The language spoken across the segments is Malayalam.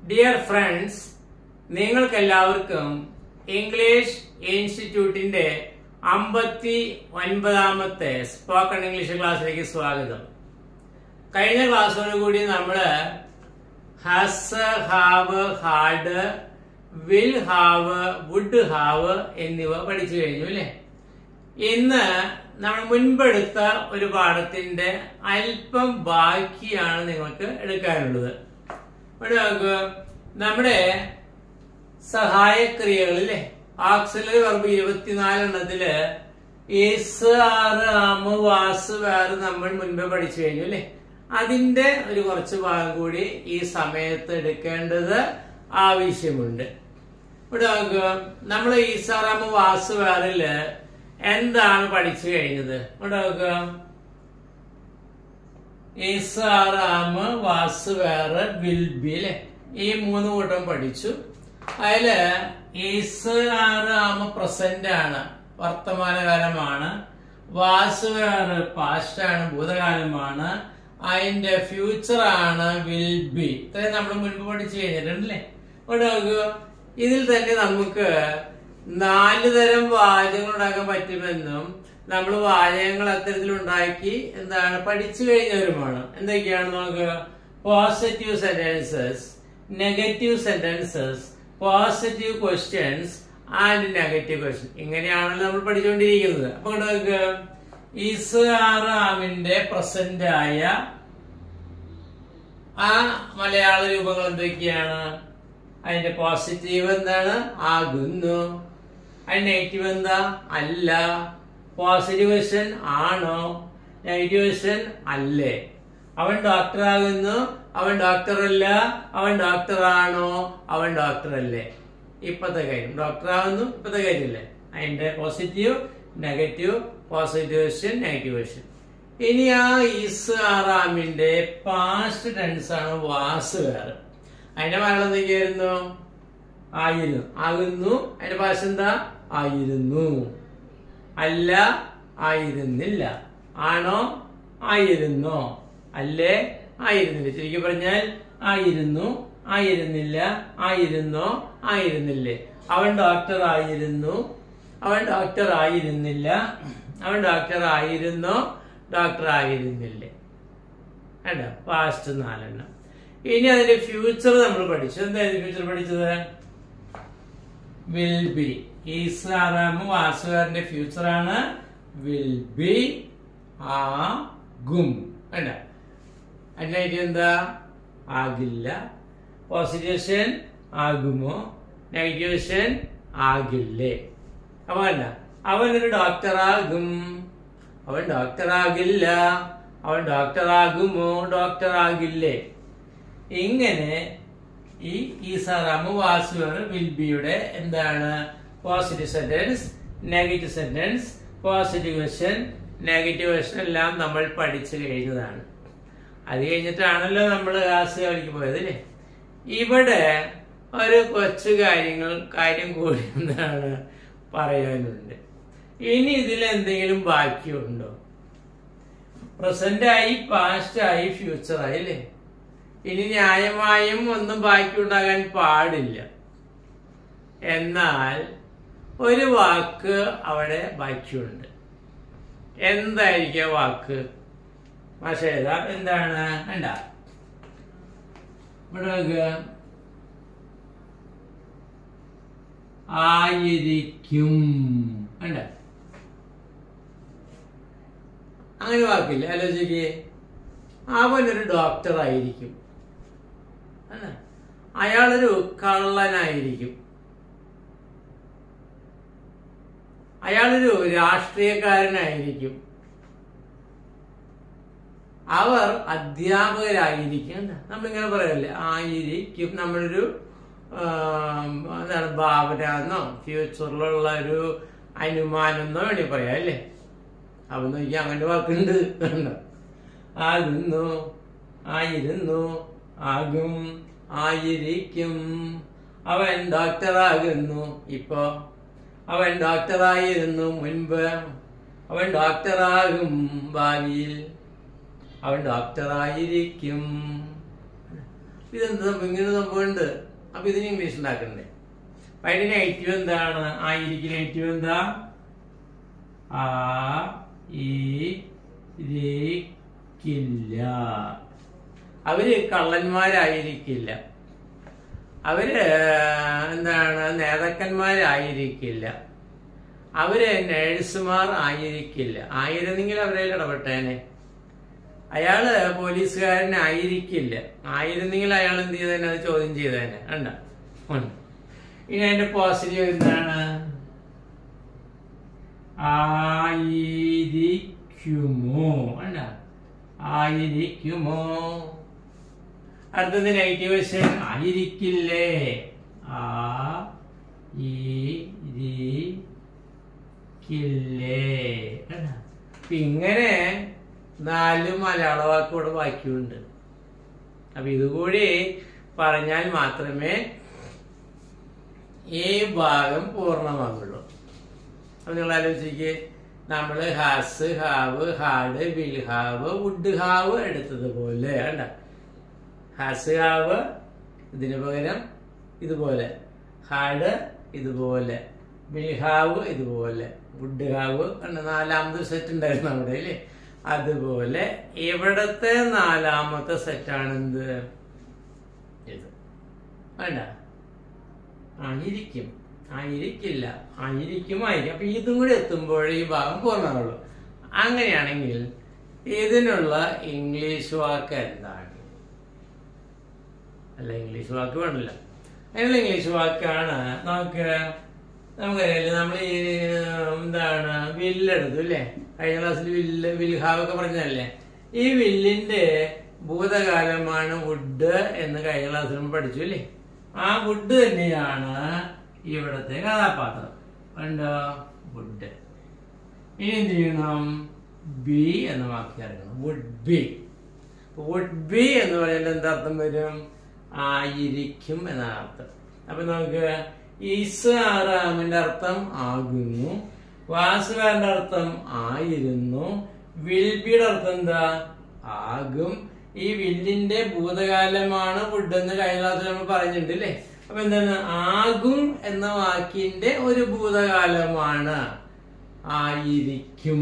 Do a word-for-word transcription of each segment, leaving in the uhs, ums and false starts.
ഡിയർ ഫ്രണ്ട്സ്, നിങ്ങൾക്കെല്ലാവർക്കും ഇംഗ്ലീഷ് ഇൻസ്റ്റിറ്റ്യൂട്ടിന്റെ അമ്പത്തി ഒൻപതാമത്തെ സ്പോക്കൺ ഇംഗ്ലീഷ് ക്ലാസ്സിലേക്ക് സ്വാഗതം. കഴിഞ്ഞ ക്ലാസ്സോട് കൂടി നമ്മള് has, have, had, will have, would have എന്നിവ പഠിച്ചു കഴിഞ്ഞു അല്ലെ. ഇന്ന് നമ്മൾ മുൻപെടുത്ത ഒരു പാഠത്തിന്റെ അല്പം ബാക്കിയാണ് നിങ്ങൾക്ക് എടുക്കാനുള്ളത്. ഇവിടെ നോക്കുക, നമ്മുടെ സഹായക്രിയകളിലെ ആക്സിലറി വെർബ് ഇരുപത്തിനാലെണ്ണത്തില് ഈസ്, ആറ്, ആമ്, വാസ്, വേറെ നമ്മൾ മുൻപേ പഠിച്ചു കഴിഞ്ഞു അല്ലെ. അതിന്റെ ഒരു കുറച്ച് ഭാഗം കൂടി ഈ സമയത്ത് എടുക്കേണ്ടത് ആവശ്യമുണ്ട്. ഇവിടെ നോക്കുക, നമ്മൾ ഈസാറാമ്, വാസ്, വേറില് എന്താണ് പഠിച്ചു കഴിഞ്ഞത്? ഇവിടെ നോക്കുക, ഈസാറാമ്, വാസ്, വേറെ, വിൽ ബി അല്ലെ, ഈ മൂന്ന് കൂട്ടം പഠിച്ചു. അതില് ഈസ്, ആറ്, ആമ് പ്രസന്റ് ആണ്, വർത്തമാനകാലമാണ്. വാസ്, വേറെ പാസ്റ്റ് ആണ്, ഭൂതകാലമാണ്. അതിന്റെ ഫ്യൂച്ചർ ആണ് വിൽ ബി. ഇത്രയും നമ്മൾ മുൻപ് പഠിച്ചു കഴിഞ്ഞിട്ടുണ്ടല്ലേ. ഇവിടെ നോക്കുക, ഇതിൽ തന്നെ നമുക്ക് നാല് തരം വാചകങ്ങൾ ഉണ്ടാക്കാൻ പറ്റുമെന്നും നമ്മൾ വാചകങ്ങൾ അത്തരത്തിൽ ഉണ്ടാക്കി എന്താണ് പഠിച്ചു കഴിഞ്ഞവരുമാണ്. എന്തൊക്കെയാണ് നോക്കുക? Positive sentences, negative sentences, positive questions and negative question. ഇങ്ങനെയാണല്ലോ നമ്മൾ പഠിച്ചുകൊണ്ടിരിക്കുന്നത്. അപ്പൊ നോക്കുക, ഈസ്, ആറ്, ആമിന്റെ പ്രസന്റ് ആയ ആ മലയാള രൂപങ്ങൾ എന്തൊക്കെയാണ്? അതിന്റെ പോസിറ്റീവ് എന്താണ്? ആകുന്നു. അതിന്റെ നെഗറ്റീവ് എന്താ? അല്ല. പോസിറ്റീവ് ക്വസ്റ്റ്യൻ ആണോ? നെഗറ്റീവ് ക്വസ്റ്റ്യൻ അല്ലേ. അവൻ ഡോക്ടർ ആകുന്നു, അവൻ ഡോക്ടർ അല്ല. അവൻ ഡോക്ടർ ആണോ? അവൻ ഡോക്ടർ അല്ലേ. ഇപ്പത്തെ കാര്യം ഡോക്ടർ ആകുന്നു, ഇപ്പത്തെ കാര്യമല്ലേ. അതിന്റെ positive, negative, positive question, negative question. ഇനി ആ ഈസ്, ആറാമിന്റെ പാസ്റ്റ് ടെൻസ് ആണ് വാസ്, വേറെ. അതിന്റെ മലയാളം എന്തൊക്കെയായിരുന്നു? ആയിരുന്നു. ആകുന്നു. അതിന്റെ പാസ്റ്റ് എന്താ? ആയിരുന്നു. അല്ല, ആയിരുന്നില്ല. ആണോ? ആയിരുന്നോ. അല്ലേ, ആയിരുന്നില്ല. ചുരുക്കി പറഞ്ഞാൽ ആയിരുന്നു, ആയിരുന്നില്ല, ആയിരുന്നോ, ആയിരുന്നില്ലേ. അവൻ ഡോക്ടർ ആയിരുന്നു, അവൻ ഡോക്ടർ ആയിരുന്നില്ല, അവൻ ഡോക്ടർ ആയിരുന്നോ, ഡോക്ടർ ആയിരുന്നില്ലേ. വേണ്ട, പാസ്റ്റ് നാലെണ്ണം. ഇനി അതിന്റെ ഫ്യൂച്ചർ നമ്മൾ പഠിച്ചു. എന്തായാലും ഫ്യൂച്ചർ പഠിച്ചത്? Will be. ഈസ്, ആറാമ്, വാസുകാരന്റെ ഫ്യൂച്ചർ ആണ് വിൽ ബി, ആകും. വേണ്ട, അതിനായിട്ട് എന്താ? ആകില്ല. പോസിറ്റീവ് ആകുമോ, നെഗറ്റീവ് ആകില്ലേ. അപ്പൊ വേണ്ട, അവനൊരു ഡോക്ടറാകും, അവൻ ഡോക്ടറാകില്ല, അവൻ ഡോക്ടറാകുമോ, ഡോക്ടറാകില്ലേ. ഇങ്ങനെ ഈ ഈസാറാമ്, വാസുവർ, വിൽ ബിയുടെ എന്താണ്? Positive sentence, negative sentence, positive question, negative question എല്ലാം നമ്മൾ പഠിച്ചു കഴിഞ്ഞതാണ്. അത് കഴിഞ്ഞിട്ടാണല്ലോ നമ്മൾ ക്ലാസ് കളിക്ക് പോയത് അല്ലേ. ഇവിടെ ഒരു കൊച്ചു കാര്യങ്ങൾ കാര്യം കൂടി എന്താണ് പറയാനുണ്ട്. ഇനി ഇതിൽ എന്തെങ്കിലും ബാക്കിയുണ്ടോ? പ്രസന്റ് ആയി, പാസ്റ്റ് ആയി, ഫ്യൂച്ചർ ആയി അല്ലേ. ഇനി ന്യായമായും ഒന്നും ബാക്കി ഉണ്ടാകാൻ പാടില്ല. എന്നാൽ ഒരു വാക്ക് അവിടെ ബാക്കിയുണ്ട്. എന്തായിരിക്കും വാക്ക്? പക്ഷേ എന്താണ്? വേണ്ട, ഇവിടെ ആയിരിക്കും. വേണ്ട, അങ്ങനെ വാക്കില്ല. ആലോചിക്കേ, അവനൊരു ഡോക്ടർ ആയിരിക്കും, അയാളൊരു കള്ളനായിരിക്കും, അയാളൊരു രാഷ്ട്രീയക്കാരനായിരിക്കും, അവർ അധ്യാപകരായിരിക്കും. നമ്മളിങ്ങനെ പറയല്ലേ, ആയിരിക്കും. നമ്മളൊരു എന്താണ് ഭാവനന്നോ ഫ്യൂച്ചറിലുള്ള ഒരു അനുമാനെന്നോ വേണ്ടി പറയാം അല്ലേ. അവൻ നോക്കി അങ്ങനെ വാക്കുണ്ട്. ആകുന്നു, ആയിരുന്നു, ആകും, ആയിരിക്കും. അവൻ ഡോക്ടറാകുന്നു ഇപ്പോ, അവൻ ഡോക്ടറായിരുന്നു മുൻപ്, അവൻ ഡോക്ടറാകും ഭാവിയിൽ, അവൻ ഡോക്ടറായിരിക്കും. ഇതെന്താ സംഭവം, ഇങ്ങനെ സംഭവം ഉണ്ട്. അപ്പൊ ഇതിന് ഇംഗ്ലീഷ് ഉണ്ടാക്കണ്ടേ? അപ്പൊ അതിന്റെ നെഗറ്റീവ് എന്താണ്? ആയിരിക്കും നെഗറ്റീവ് എന്താ? ആ ഇരിക്കില്ല. അവര് കള്ളന്മാരായിരിക്കില്ല, അവര് എന്താണ് നേതാക്കന്മാരായിരിക്കില്ല, അവര് നേഴ്സുമാർ ആയിരിക്കില്ല. ആയിരുന്നെങ്കിൽ അവരെ ഇടപെട്ടേനെ. അയാള് പോലീസുകാരനായിരിക്കില്ല, ആയിരുന്നെങ്കിൽ അയാൾ എന്ത് ചെയ്തേനെ? അത് ചോദ്യം ചെയ്തേനെ. കണ്ട. ഇനി അതിന്റെ പോസിറ്റീവ് എന്താണ്? ആയിരിക്കുമോ. കണ്ട, ആയിരിക്കുമോ. അടുത്തത് നെഗറ്റീവ് ക്വസ്റ്റ്യൻ, ആയിരിക്കില്ലേ. ആ ഇരിക്കില്ലേ. ഇങ്ങനെ നാല് മലയാള വാക്കുകൂടെ ബാക്കിയുണ്ട്. അപ്പൊ ഇതുകൂടി പറഞ്ഞാൽ മാത്രമേ ഈ ഭാഗം പൂർണ്ണമാകുള്ളൂ. അപ്പൊ നിങ്ങൾ ആലോചിക്ക്, നമ്മള് has, have, had, will have, would have എടുത്തതുപോലെ. കണ്ട, ഹാസ് ഹാവ് ഇതിന് പകരം ഇതുപോലെ, ഹാഡ് ഇതുപോലെ, വിൽ ഹാവ് ഇതുപോലെ, വുഡ് ഹാവ് കണ്ട നാലാമത്തെ സെറ്റ് ഉണ്ടായിരുന്നു അവിടെ അല്ലേ? അതുപോലെ ഇവിടത്തെ നാലാമത്തെ സെറ്റാണ് എന്ത്? ഇത്. വേണ്ട, ആയിരിക്കും, ആയിരിക്കില്ല, ആയിരിക്കും, ആയിരിക്കും. അപ്പൊ ഇതും കൂടി എത്തുമ്പോഴേ ഈ ഭാഗം പൂർണ്ണമാവുള്ളൂ. അങ്ങനെയാണെങ്കിൽ ഇതിനുള്ള ഇംഗ്ലീഷ് വാക്ക് എന്താണ്? അല്ല, ഇംഗ്ലീഷ് വാക്ക് വേണമല്ല. അതിനുള്ള ഇംഗ്ലീഷ് വാക്കാണ് നമുക്ക് നമുക്കറിയില്ല. നമ്മൾ ഈ എന്താണ് വില്ലെടുത്തു അല്ലേ? കഴിഞ്ഞ ക്ലാസ്സിൽ വില്ല് വിൽ ഹാവ് ഒക്കെ പറഞ്ഞതല്ലേ? ഈ വില്ലിന്റെ ഭൂതകാലമാണ് വുഡ് എന്ന് കഴിഞ്ഞ ക്ലാസ്സിൽ നമ്മൾ പഠിച്ചു അല്ലേ? ആ വുഡ് തന്നെയാണ് ഇവിടത്തെ കഥാപാത്രം. കണ്ടോ? വുഡ്. ഇനി എന്ത് ചെയ്യണം? ബി എന്ന വാക്ക് ചേർക്കണം. Would be. വുഡ് ബി എന്ന് പറയുന്നത് എന്താർത്ഥം വരും? ആയിരിക്കും എന്നാണ് അർത്ഥം. അപ്പൊ നമുക്ക് ഈസ് ആറാമിന്റെ അർത്ഥം ആകുന്നു, വാസുകാരന്റെ അർത്ഥം ആയിരുന്നു, വിൽബിയുടെ അർത്ഥം എന്താ? ആകും. ഈ വില്ലിന്റെ ഭൂതകാലമാണ് വുഡ് എന്ന് കഴിഞ്ഞ ക്ലാസ്സിൽ നമ്മൾ പറഞ്ഞിട്ടുണ്ട് അല്ലേ? അപ്പൊ എന്താണ്? ആകും എന്ന വാക്കിന്റെ ഒരു ഭൂതകാലമാണ് ആയിരിക്കും.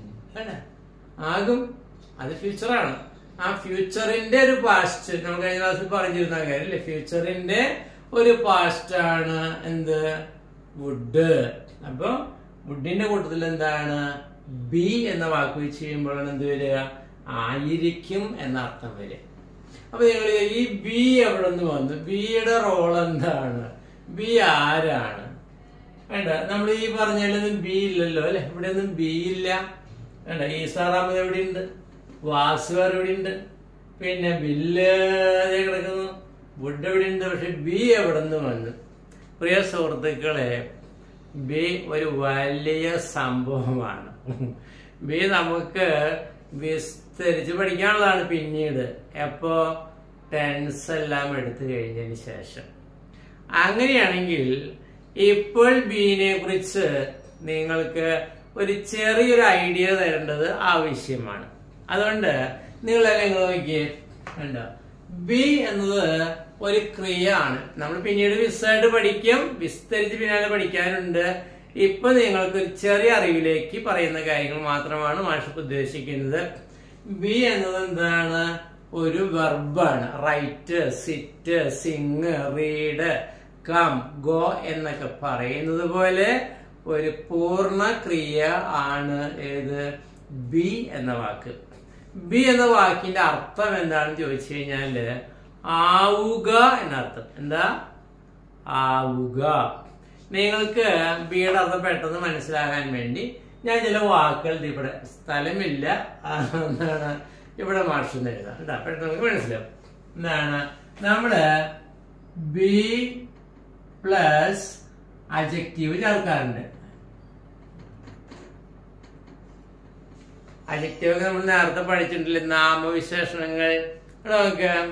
ആകും, അത് ഫ്യൂച്ചറാണ്. ആ ഫ്യൂച്ചറിന്റെ ഒരു പാസ്റ്റ് നമ്മൾ കഴിഞ്ഞ ക്ലാസ്സിൽ പറഞ്ഞിരുന്ന കാര്യം അല്ലേ? ഫ്യൂച്ചറിന്റെ ഒരു പാസ്റ്റ് ആണ് എന്ത്? വുഡ്. അപ്പൊ വുഡിന്റെ കൂട്ടത്തിൽ എന്താണ്? ബി എന്ന വാക്ക് വെച്ച് ചെയ്യുമ്പോഴാണ് എന്ത് വരിക? ആയിരിക്കും എന്ന അർത്ഥം വരിക. അപ്പൊ നിങ്ങൾ ഈ ബി എവിടെ നിന്ന് വന്നു? ബിയുടെ റോൾ എന്താണ്? ബി ആരാണ്? വേണ്ട, നമ്മൾ ഈ പറഞ്ഞാലൊന്നും ബി ഇല്ലല്ലോ അല്ലെ? ഇവിടെ ഒന്നും ബി ഇല്ല. വേണ്ട, ഈസാറാമത് എവിടെ ഉണ്ട്? വാസുകാർ എവിടെ ഉണ്ട്? പിന്നെ ബില്ല് കിടക്കുന്നു, വുഡ് എവിടെ ഉണ്ട്? പക്ഷെ ബി എവിടെ നിന്ന് വന്നു? പ്രിയ സുഹൃത്തുക്കളെ, ബി ഒരു വലിയ സംഭവമാണ്. ബി നമുക്ക് വിസ്തരിച്ച് പഠിക്കാനുള്ളതാണ് പിന്നീട്. എപ്പോ? ടെൻസ് എല്ലാം എടുത്തു കഴിഞ്ഞതിന് ശേഷം. അങ്ങനെയാണെങ്കിൽ ഇപ്പോൾ ബീനെ കുറിച്ച് നിങ്ങൾക്ക് ഒരു ചെറിയൊരു ഐഡിയ തരേണ്ടത് ആവശ്യമാണ്. അതുകൊണ്ട് നിങ്ങളെല്ലാം നോക്കിയേ. കണ്ടോ? ബി എന്നത് ഒരു ക്രിയ ആണ്. നമ്മൾ പിന്നീട് വിശദമായിട്ട് പഠിക്കും, വിസ്തരിച്ച് പിന്നാലെ പഠിക്കാനുണ്ട്. ഇപ്പൊ നിങ്ങൾക്ക് ഒരു ചെറിയ അറിവിലേക്ക് പറയുന്ന കാര്യങ്ങൾ മാത്രമാണ് മാഷ് ഉദ്ദേശിക്കുന്നത്. ബി എന്നത് എന്താണ്? ഒരു വെർബാണ്. Write, sit, sing, read, come, go എന്നൊക്കെ പറയുന്നത് പോലെ ഒരു പൂർണ്ണ ക്രിയ ആണ് ഏത്? ബി എന്ന വാക്ക്. ബി എന്ന വാക്കിന്റെ അർത്ഥം എന്താണെന്ന് ചോദിച്ചു കഴിഞ്ഞാല് ആവുക എന്നർത്ഥം. എന്താ? ആവുക. നിങ്ങൾക്ക് ബിയുടെ അർത്ഥം പെട്ടെന്ന് മനസ്സിലാകാൻ വേണ്ടി ഞാൻ ചില വാക്കുകൾ ഇവിടെ സ്ഥലമില്ല എന്താണ് ഇവിടെ മാർഷെന്ന് എഴുതാം. എന്താ പെട്ടെന്ന് നമുക്ക് മനസ്സിലാവും. എന്താണ്? നമ്മള് ബി പ്ലസ് അഡ്ജക്റ്റീവ് ചേർക്കാറുണ്ട്. അഡ്ജക്റ്റീവ് നമ്മൾ നേരത്തെ പഠിച്ചിട്ടില്ലേ? നാമവിശേഷണങ്ങൾ. നോക്കാം.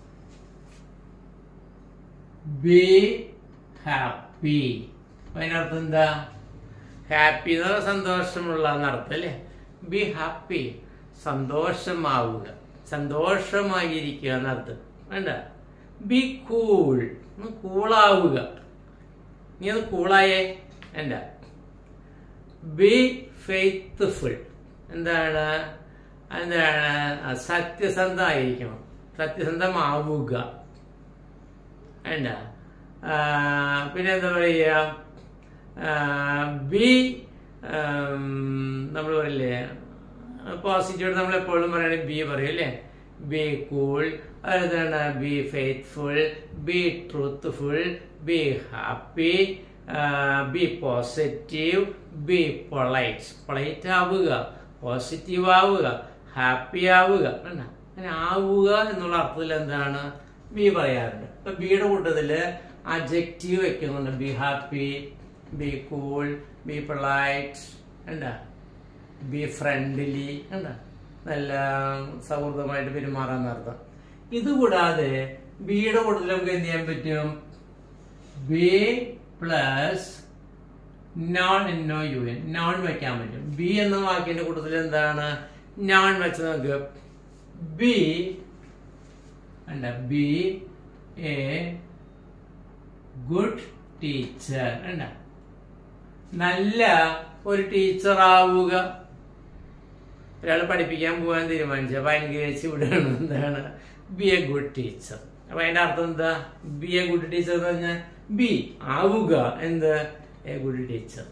Be happy. അതിനർത്ഥം എന്താ? ഹാപ്പി എന്ന് പറഞ്ഞാൽ സന്തോഷമുള്ള എന്നർത്ഥം അല്ലേ? ബി ഹാപ്പി, സന്തോഷമാവുക, സന്തോഷമായിരിക്കുക എന്നർത്ഥം. വേണ്ട? ബി കൂൾ, കൂളാവുക. നീ ഒന്ന് കൂളായേ. എന്താ? ബി ഫെയ്ത്ത്ഫുൾ, എന്താണ് എന്താണ് സത്യസന്ധമായിരിക്കണം, സത്യസന്ധമാവുക. എന്താ? പിന്നെ എന്താ പറയുക? ബി നമ്മൾ പറയില്ലേ പോസിറ്റീവ്, നമ്മൾ എപ്പോഴും പറയുകയാണെങ്കിൽ ബി പറയും അല്ലേ. ബി കൂൾ, അതാണ് be faithful, be truthful, be happy, be positive, be polite. Polite ആവുക, പോസിറ്റീവ് ആവുക, ഹാപ്പി ആവുക. അങ്ങനെ ആവുക എന്നുള്ള അർത്ഥത്തിൽ എന്താണ് ബി പറയാറുണ്ട്. ഇപ്പൊ ബിയുടെ കൂട്ടത്തില് അഡ്ജക്റ്റീവ് വെക്കുന്നുണ്ട്. Be happy, be cool, be polite, എന്താ ബി ഫ്രണ്ട്ലി, എന്താ നല്ല സൗഹൃദമായിട്ട് പെരുമാറാൻ അർത്ഥം. ഇതുകൂടാതെ ബിയുടെ കൂട്ടത്തിൽ നമുക്ക് എന്ത് ചെയ്യാൻ പറ്റും? ബി പ്ലസ് നോൺ എന്നോ യു എൻ, നോൺ വെക്കാൻ പറ്റും. ബി എന്ന വാക്കിന്റെ കൂട്ടത്തിൽ എന്താണ് നോൺ വെച്ച് നോക്കുക. ബി എന്താ? ബി എ ഗുഡ് ടീച്ചർ, എന്താ നല്ല ഒരു ടീച്ചർ ആവുക. ഒരാൾ പഠിപ്പിക്കാൻ പോകാൻ തീരുമാനിച്ചു, അപ്പൊ അനുഗ്രഹിച്ച് വിടുകയാണ്. എന്താണ്? Be a good teacher. അപ്പൊ അതിന്റെ അർത്ഥം എന്താ? ബി എ ഗുഡ് ടീച്ചർ എന്ന് പറഞ്ഞാൽ ബി ആവുക, എന്ത് എ ഗുഡ് ടീച്ചർ.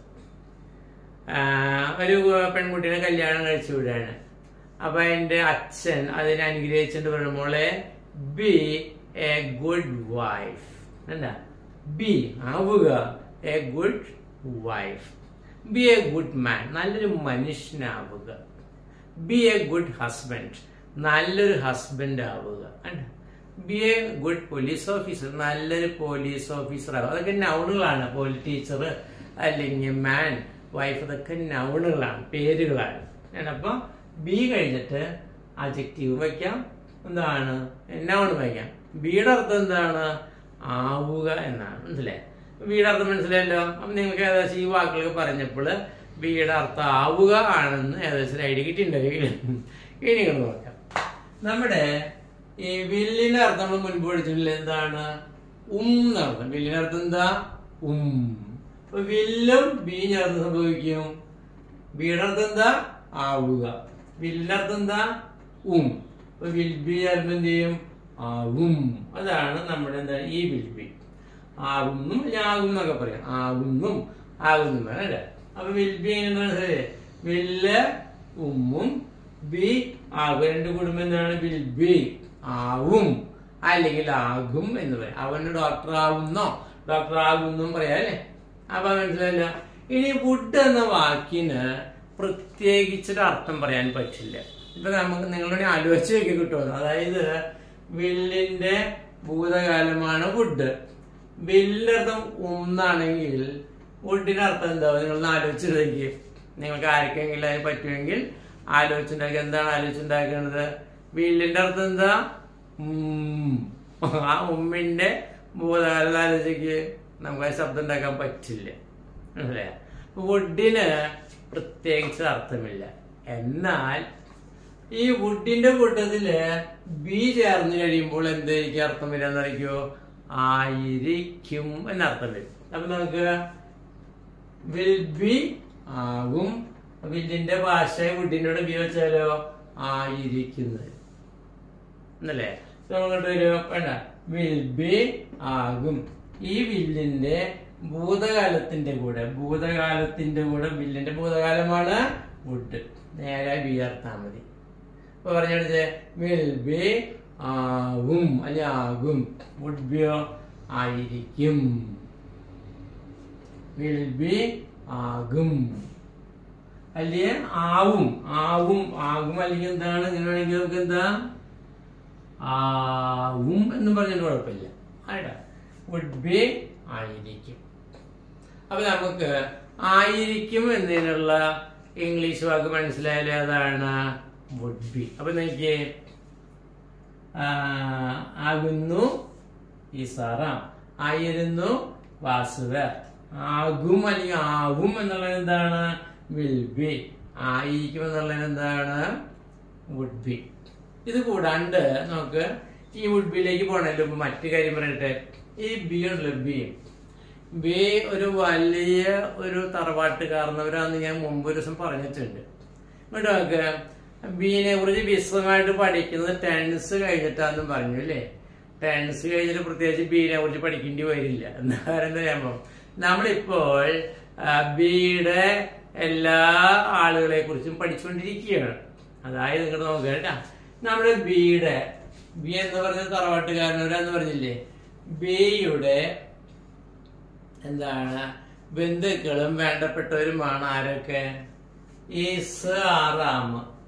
ഒരു പെൺകുട്ടീനെ കല്യാണം കഴിച്ചു വിടുകയാണ്. അപ്പൊ അതിന്റെ അച്ഛൻ അതിനെ അനുഗ്രഹിച്ചിട്ട് പറയുമ്പോളെ ബി എ ഗുഡ് വൈഫ്, എന്താ ബി ആവുക a good wife. Be a good man, നല്ലൊരു മനുഷ്യനാവുക. ബി എ ഗുഡ് ഹസ്ബൻഡ്, നല്ലൊരു ഹസ്ബൻഡ് ആവുക. Be a good police officer, നല്ലൊരു പോലീസ് ഓഫീസർ ആവുക. അതൊക്കെ നൗണുകളാണ്. പോലീസ് ടീച്ചർ അല്ലെങ്കിൽ മാൻ, വൈഫ്, ഇതൊക്കെ നൗണുകളാണ്, പേരുകളാണ്. അപ്പൊ ബി കഴിഞ്ഞിട്ട് അഡ്ജക്റ്റീവ് വയ്ക്കാം, എന്താണ് നൗൺ വയ്ക്കാം. ബിയുടെ അർത്ഥം എന്താണ്? ആവുക എന്നാണ്. മനസ്സിലായി? ബിയുടെ അർത്ഥം മനസ്സിലായല്ലോ. അപ്പൊ നിങ്ങൾക്ക് ഏകദേശം ഈ വാക്കുകൾ പറഞ്ഞപ്പോൾ ബിയുടെ അർത്ഥം ആവുക ആണെന്ന് ഏകദേശം ഐഡിയ കിട്ടിയിട്ടുണ്ടെങ്കിൽ ഇനി നിങ്ങൾ നോക്കാം. നമ്മുടെ ഈ വില്ലിന്റെ അർത്ഥം നമ്മൾ മുൻപ് പഠിച്ചിട്ടില്ല. എന്താണ്? ഉം എന്നർത്ഥം. വില്ലിന്റെ അർത്ഥം എന്താ? ഉം. അപ്പൊ വില്ലും ബി ചേർന്ന് സംഭവിക്കും. ബിയുടെ അർത്ഥം എന്താ? ആവുക. വില്ലിന്റെ അർത്ഥം എന്താ? ഉം. അപ്പൊ വിൽ ബി ചേർന്ന് എന്ത് ചെയ്യും? ആവും. അതാണ് നമ്മുടെ എന്താ ഈ വിൽ ബി. ആകുന്നും ആകും എന്നൊക്കെ പറയാം. ആകുന്നും ആകുന്നും അല്ലേ. അപ്പൊ വിൽ ബി എങ്ങനെ? വില്ല് ഉമ്മും ബി ആകും, രണ്ട് കുടുംബം എന്താണ്? വിൽ ബി ആവും അല്ലെങ്കിൽ ആകും എന്ന് പറയാം. അവന് ഡോക്ടർ ആവുന്നോ ഡോക്ടർ ആകുന്നും പറയാം അല്ലെ. അപ്പൊ മനസ്സിലായില്ല. ഇനി വുഡ് എന്ന വാക്കിന് പ്രത്യേകിച്ചൊരു അർത്ഥം പറയാൻ പറ്റില്ല. ഇപ്പൊ നമുക്ക് നിങ്ങളുടെ ആലോചിച്ച് വെക്കി കിട്ടുമല്ലോ. അതായത് വില്ലിന്റെ ഭൂതകാലമാണ് വുഡ്. വില്ലിന്റെ അർത്ഥം ഒന്നാണെങ്കിൽ വുഡിന്റെ അർത്ഥം എന്താ? നിങ്ങളൊന്ന് ആലോചിച്ചിടയ്ക്ക്. നിങ്ങൾക്ക് ആർക്കെങ്കിലും അതിന് പറ്റുമെങ്കിൽ ആലോചിച്ചുണ്ടാക്കി. എന്താണ് ആലോചിച്ചുണ്ടാക്കേണ്ടത്? വില്ലിന്റെ അർത്ഥം എന്താ? ഉം. ആ ഉമ്മിന്റെ ഭൂതകാലം ആലോചിക്ക്. നമുക്ക് ആ ശബ്ദം ഉണ്ടാക്കാൻ പറ്റില്ല. അല്ലേ? വുഡിന് പ്രത്യേകിച്ച് അർത്ഥമില്ല. എന്നാൽ ഈ വുഡിന്റെ കൂട്ടത്തില് ബി ചേർന്ന് കഴിയുമ്പോൾ എന്തായിരിക്കും അർത്ഥം വരാന്നറിയോ? ആയിരിക്കും എന്നർത്ഥം വരും. അപ്പൊ നമുക്ക് വിൽ ബി ആകും. വില്ലിന്റെ ഭാഷ വുഡിനോട് ബി വെച്ചാലോ ആയിരിക്കുന്നത് എന്നല്ലേ. നമുക്കിട്ട് വരും വേണ്ട. വിൽ ബി ആകും. ഈ വില്ലിന്റെ ഭൂതകാലത്തിന്റെ കൂടെ ഭൂതകാലത്തിന്റെ കൂടെ വില്ലിന്റെ ഭൂതകാലമാണ് വുഡ്. നേരെ ബി അർത്ഥാ മതി. ഇപ്പൊ പറഞ്ഞെ വിൽ ബി ആവും അല്ലെ ആകും. വുഡ് ബിയോ ആയിരിക്കും. വിൽ ബി ആകും അല്ലേ ആവും. ആവും ആകും അല്ലെങ്കിൽ എന്താണ്? ഇങ്ങനെ വേണമെങ്കിൽ നമുക്ക് എന്താ ആവും എന്നും പറഞ്ഞിട്ട് കുഴപ്പമില്ല. ആയിട്ടാ വുഡ് ബി ആയിരിക്കും. അപ്പൊ നമുക്ക് ആയിരിക്കും എന്നതിനുള്ള ഇംഗ്ലീഷ് വാക്ക് മനസ്സിലായാലേ. അതാണ് വുഡ് ബി. അപ്പൊ എനിക്ക് ആകുന്നു ഈ സാറാം, ആയിരുന്നു വാസുവർ. ആകും അല്ലെങ്കിൽ ആവും എന്നുള്ളത് എന്താണ്? Will be. ആയിരിക്കും എന്നുള്ളത് എന്താണ്? Would be. ഇത് കൂടാണ്ട് നമുക്ക് ഈ വുഡ് ബിയിലേക്ക് പോണല്ലോ മറ്റു കാര്യം പറയട്ടെ. ഈ ബി ഉണ്ടല്ലോ, ബി ബി ഒരു വലിയ ഒരു തറവാട്ടുകാരനവരാന്ന് ഞാൻ മുമ്പ് ഒരു ദിവസം പറഞ്ഞിട്ടുണ്ട്. ഇങ്ങോട്ടൊക്കെ ബീനെ കുറിച്ച് വിശദമായിട്ട് പഠിക്കുന്നത് ടെൻസ് കഴിഞ്ഞിട്ടാന്നും പറഞ്ഞു അല്ലേ. ടെൻസ് കഴിഞ്ഞിട്ട് പ്രത്യേകിച്ച് ബീനെ കുറിച്ച് പഠിക്കേണ്ടി വരില്ല. എന്താ പറയുന്നത് അറിയാമോ, നമ്മളിപ്പോൾ ബിയുടെ എല്ലാ ആളുകളെ കുറിച്ചും പഠിച്ചുകൊണ്ടിരിക്കുകയാണ്. അതായത് നിങ്ങൾ നോക്കുക കേട്ടാ, നമ്മുടെ ബിയുടെ ബി എന്ന് പറഞ്ഞ തറവാട്ടുകാരനവരാന്ന് പറഞ്ഞില്ലേ, ബിയുടെ എന്താണ് ബന്ധുക്കളും വേണ്ടപ്പെട്ടവരുമാണ് ആരൊക്കെ? ഈസ് ആറാം.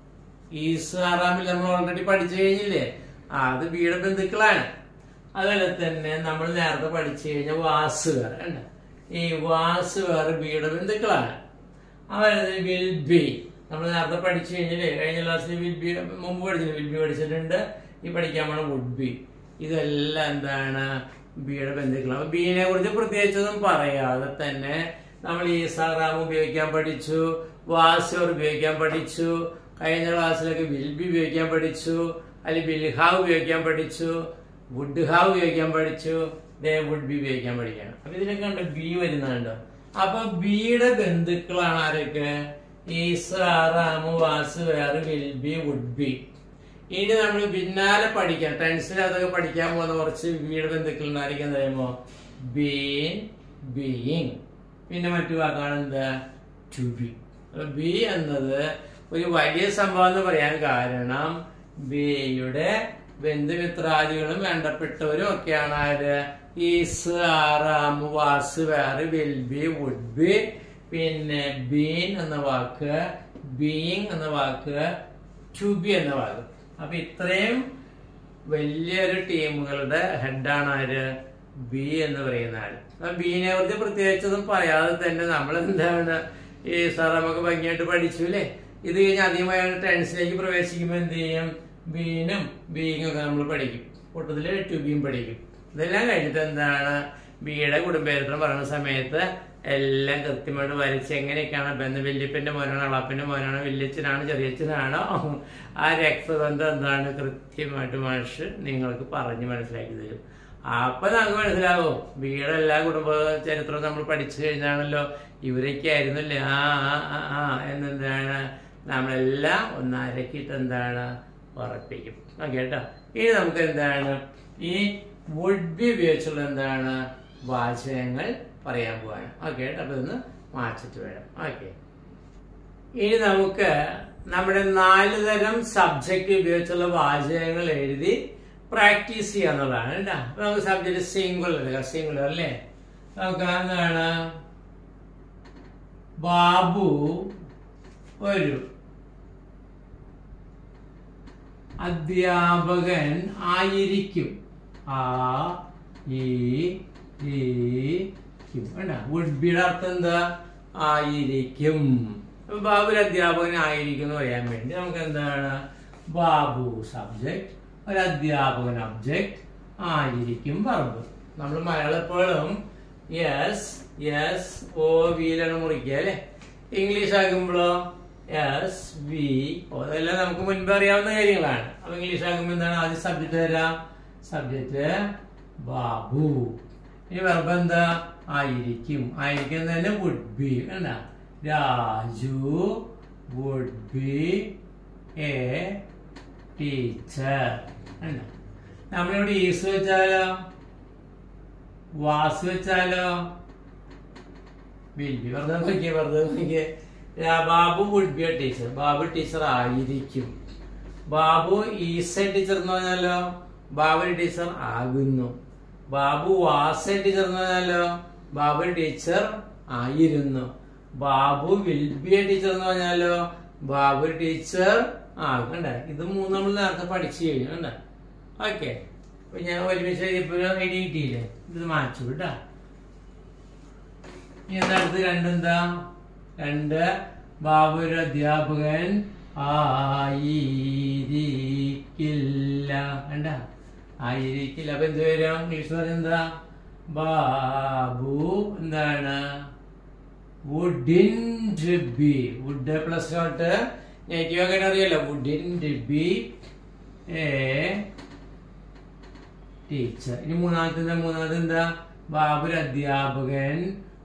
ഈസ് ആറാമിൽ നമ്മൾ ഓൾറെഡി പഠിച്ചു കഴിഞ്ഞില്ലേ, അത് ബിയുടെ ബന്ധുക്കളാണ്. അതുപോലെ തന്നെ നമ്മൾ നേരത്തെ പഠിച്ചു കഴിഞ്ഞ വാസുകാർ ഉണ്ട്, ഈ വാസുകാർ ബിയുടെ ബന്ധുക്കളാണ്. അവരത് വിൽ ബി നമ്മൾ നേരത്തെ പഠിച്ചു കഴിഞ്ഞില്ലേ, കഴിഞ്ഞ ക്ലാസ്സിൽ വിൽ ബി മുമ്പ് പഠിച്ചില്ല, വിൽ ബി പഠിച്ചിട്ടുണ്ട്. ഈ പഠിക്കാൻ പോണ വുഡ് ബി. ഇതെല്ലാം എന്താണ് ബിയുടെ ബന്ധുക്കളാണ്. അപ്പൊ ബീനെ കുറിച്ച് പ്രത്യേകിച്ചൊന്നും പറയാതെ തന്നെ നമ്മൾ ഈ സാറാം ഉപയോഗിക്കാൻ പഠിച്ചു, വാസുകാർ ഉപയോഗിക്കാൻ പഠിച്ചു, കഴിഞ്ഞ ക്ലാസ്സിലൊക്കെ വിൽ ബി ഉപയോഗിക്കാൻ പഠിച്ചു, അല്ലെങ്കിൽ വിൽ ഹാവ് ഉപയോഗിക്കാൻ പഠിച്ചു, വുഡ് ഹാവ് ഉപയോഗിക്കാൻ പഠിച്ചു, ദേ വുഡ് ബി ഉപയോഗിക്കാൻ പഠിക്കണം. അപ്പൊ ഇതിനൊക്കെ ഉണ്ട് ബി വരുന്നുണ്ടോ. അപ്പൊ ബിയുടെ ബന്ധുക്കളാണ് ആരൊക്കെ? ഈസ് ആറാം വാസുകാർ വിൽ ബി വുഡ് ബി. ഇനി നമ്മൾ പിന്നാലെ പഠിക്കാം, ടെൻസിൽ അതൊക്കെ പഠിക്കാൻ പോകുന്ന കുറച്ച് ബിയുടെ ബന്ധുക്കൾ ഉണ്ടായിരിക്കാൻ പറയുമ്പോ ബീൻ, ബീയിങ്, പിന്നെ മറ്റു വാക്കാണ് എന്താ ടു ബി. ബി എന്നത് ഒരു വലിയ സംഭവം എന്ന് പറയാൻ കാരണം ബിയുടെ ബന്ധുമിത്രാദികളും വേണ്ടപ്പെട്ടവരും ഒക്കെയാണ് ആര്? ഈസ് ആറാം വാസുകാർ വിൽ ബി വുഡ് ബി, പിന്നെ ബീൻ എന്ന വാക്ക്, ബീയിങ് എന്ന വാക്ക്, ടു ബി എന്ന വാക്ക്. അപ്പൊ ഇത്രയും വലിയൊരു ടീമുകളുടെ ഹെഡാണ് ആര്? ബി എന്ന് പറയുന്ന ആള്. അപ്പൊ ബീനെ കുറിച്ച് പ്രത്യേകിച്ചൊന്നും പറയാതെ തന്നെ നമ്മൾ എന്താണ് ഈ സാർ നമുക്ക് ഭംഗിയായിട്ട് പഠിച്ചു അല്ലേ. ഇത് കഴിഞ്ഞ് അധികമായിട്ട് ടെൻസിലേക്ക് പ്രവേശിക്കുമ്പോൾ എന്ത് ചെയ്യും? ബീനും ബീയിങ് ഒക്കെ നമ്മൾ പഠിക്കും, കൂട്ടത്തില് ടു ബിയും പഠിക്കും. ഇതെല്ലാം കഴിഞ്ഞിട്ട് എന്താണ് ബിയുടെ കുടുംബചരിത്രം പറയുന്ന സമയത്ത് എല്ലാം കൃത്യമായിട്ട് വരച്ച് എങ്ങനെയൊക്കെയാണ് ബന്ധം, വല്യപ്പന്റെ മോനാണോ അളപ്പന്റെ മോനാണോ വല്യച്ഛനാണോ ചെറിയച്ഛനാണോ ആ രക്തബന്ധം എന്താണ് കൃത്യമായിട്ട് മാഷ് നിങ്ങൾക്ക് പറഞ്ഞ് മനസ്സിലാക്കി തരും. അപ്പൊ നമുക്ക് മനസ്സിലാവും ബിയുടെ എല്ലാ കുടുംബ ചരിത്രവും നമ്മൾ പഠിച്ചു കഴിഞ്ഞാണല്ലോ ഇവരൊക്കെ ആയിരുന്നല്ലേ ആ ആ ആ എന്നെന്താണ് നമ്മളെല്ലാം ഒന്നരക്കിട്ട് എന്താണ് ഉറപ്പിക്കും. ഓക്കെ കേട്ടോ. ഇനി നമുക്ക് എന്താണ് ഈ വുഡ് ബി ഉപയോഗിച്ചുള്ള എന്താണ് വാചകങ്ങൾ പറയാൻ പോവാണ്. ഓക്കെ, അപ്പൊ ഇതൊന്ന് മാറ്റിട്ട് വേണം. ഓക്കെ, ഇനി നമുക്ക് നമ്മുടെ നാല് തരം സബ്ജക്റ്റ് ഉപയോഗിച്ചുള്ള വാചകങ്ങൾ എഴുതി പ്രാക്ടീസ് ചെയ്യാന്നുള്ളതാണ് കേട്ടോ. അപ്പൊ നമുക്ക് സബ്ജക്ട് സിംഗുലർ സിംഗുലർ അല്ലേ. നമുക്ക് എന്താണ് ബാബു ഒരു അധ്യാപകൻ ആയിരിക്കും. ആ ഈ വുഡ് ബിയുടെ അർത്ഥം എന്താ? ആയിരിക്കും. ബാബു ഒരു അധ്യാപകൻ ആയിരിക്കും എന്ന് പറയാൻ വേണ്ടി നമുക്ക് എന്താണ് ബാബു സബ്ജക്ട്, ഒരു അധ്യാപകൻ ഒബ്ജക്ട്, ആയിരിക്കും വെർബ്. നമ്മൾ മലയാളം എപ്പോഴും യെസ് യെസ് ഓ വിയിലാണ് മുറിക്കുക അല്ലെ. ഇംഗ്ലീഷ് ആകുമ്പോഴോ യെസ് വി ഓ, അതെല്ലാം നമുക്ക് മുൻപ് അറിയാവുന്ന കാര്യങ്ങളാണ്. അപ്പൊ ഇംഗ്ലീഷ് ആകുമ്പോൾ എന്താണ് ആദ്യം സബ്ജക്ട് തരാം, സബ്ജക്ട് ബാബു. ഇനി വെർബ് എന്താ? ആയിരിക്കും. ആയിരിക്കും തന്നെ വുഡ് ബി. എന്താ? Raju would be a teacher. എന്താ നമ്മളിവിടെ ഈസ് വെച്ചാലോ വാസ് വെച്ചാലോ വിൽ ബി. വെറുതെ നോക്കിയേ, വെറുതെ നോക്കിയേ. Babu would be a teacher. Babu teacher ആയിരിക്കും. ബാബു ഈസ് എ ടീച്ചർ എന്ന് പറഞ്ഞാലോ ബാബു ടീച്ചർ ആകുന്നു. ബാബു വാസ് എ ടീച്ചർ എന്ന് പറഞ്ഞാലോ ബാബു ടീച്ചർ ആയിരുന്നു. Babu will be a teacher എന്ന് പറഞ്ഞാലോ ബാബു ടീച്ചർ ആകണ്ട. ഇത് മൂന്ന് നമ്മൾ നേരത്തെ പഠിച്ചു കഴിഞ്ഞു കണ്ട. ഓക്കെ, അപ്പൊ ഞാൻ ഒരുമിച്ച് ഇപ്പൊ ഐഡി കിട്ടിയില്ലേ, ഇത് മാച്ചു കേട്ടാ. ഇനി എന്താ രണ്ടെന്താ? രണ്ട് ബാബു ഒരു അധ്യാപകൻ ആയിരിക്കില്ല. കണ്ട, ആയിരിക്കില്ല. അപ്പൊ എന്ത് വരും ഇംഗ്ലീഷ് പറഞ്ഞ എന്താ? ബാബു എന്താണ് wouldn't be. Would plus not negative ഒക്കെ അറിയാലോ. Wouldn't be a teacher. ഇനി മൂന്നാമത്തെ എന്താ? മൂന്നാമത്തെ എന്താ? ബാബു ഒരു അധ്യാപകൻ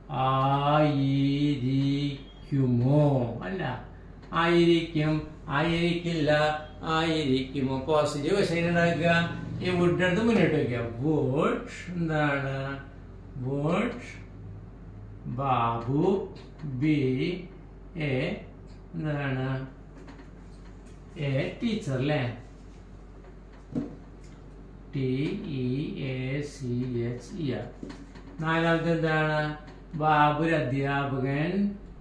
ആയിരിക്കുമോ? അല്ല, ആയിരിക്കും, ആയിരിക്കില്ല, ആയിരിക്കുമോ. പോസിറ്റീവ് ക്വസ്റ്റ്യൻ ഉണ്ടാക്കുക. ഈ വുഡ് എടുത്ത് മുന്നോട്ട് വയ്ക്കുക. വുഡ് എന്താണ്? വുഡ് ബാബു ബി എ എന്താണ്? എ ടീച്ചർ അല്ലേ? T E A C H E R. നാലാമത്തെ എന്താണ്? ബാബു ഒരു അധ്യാപകൻ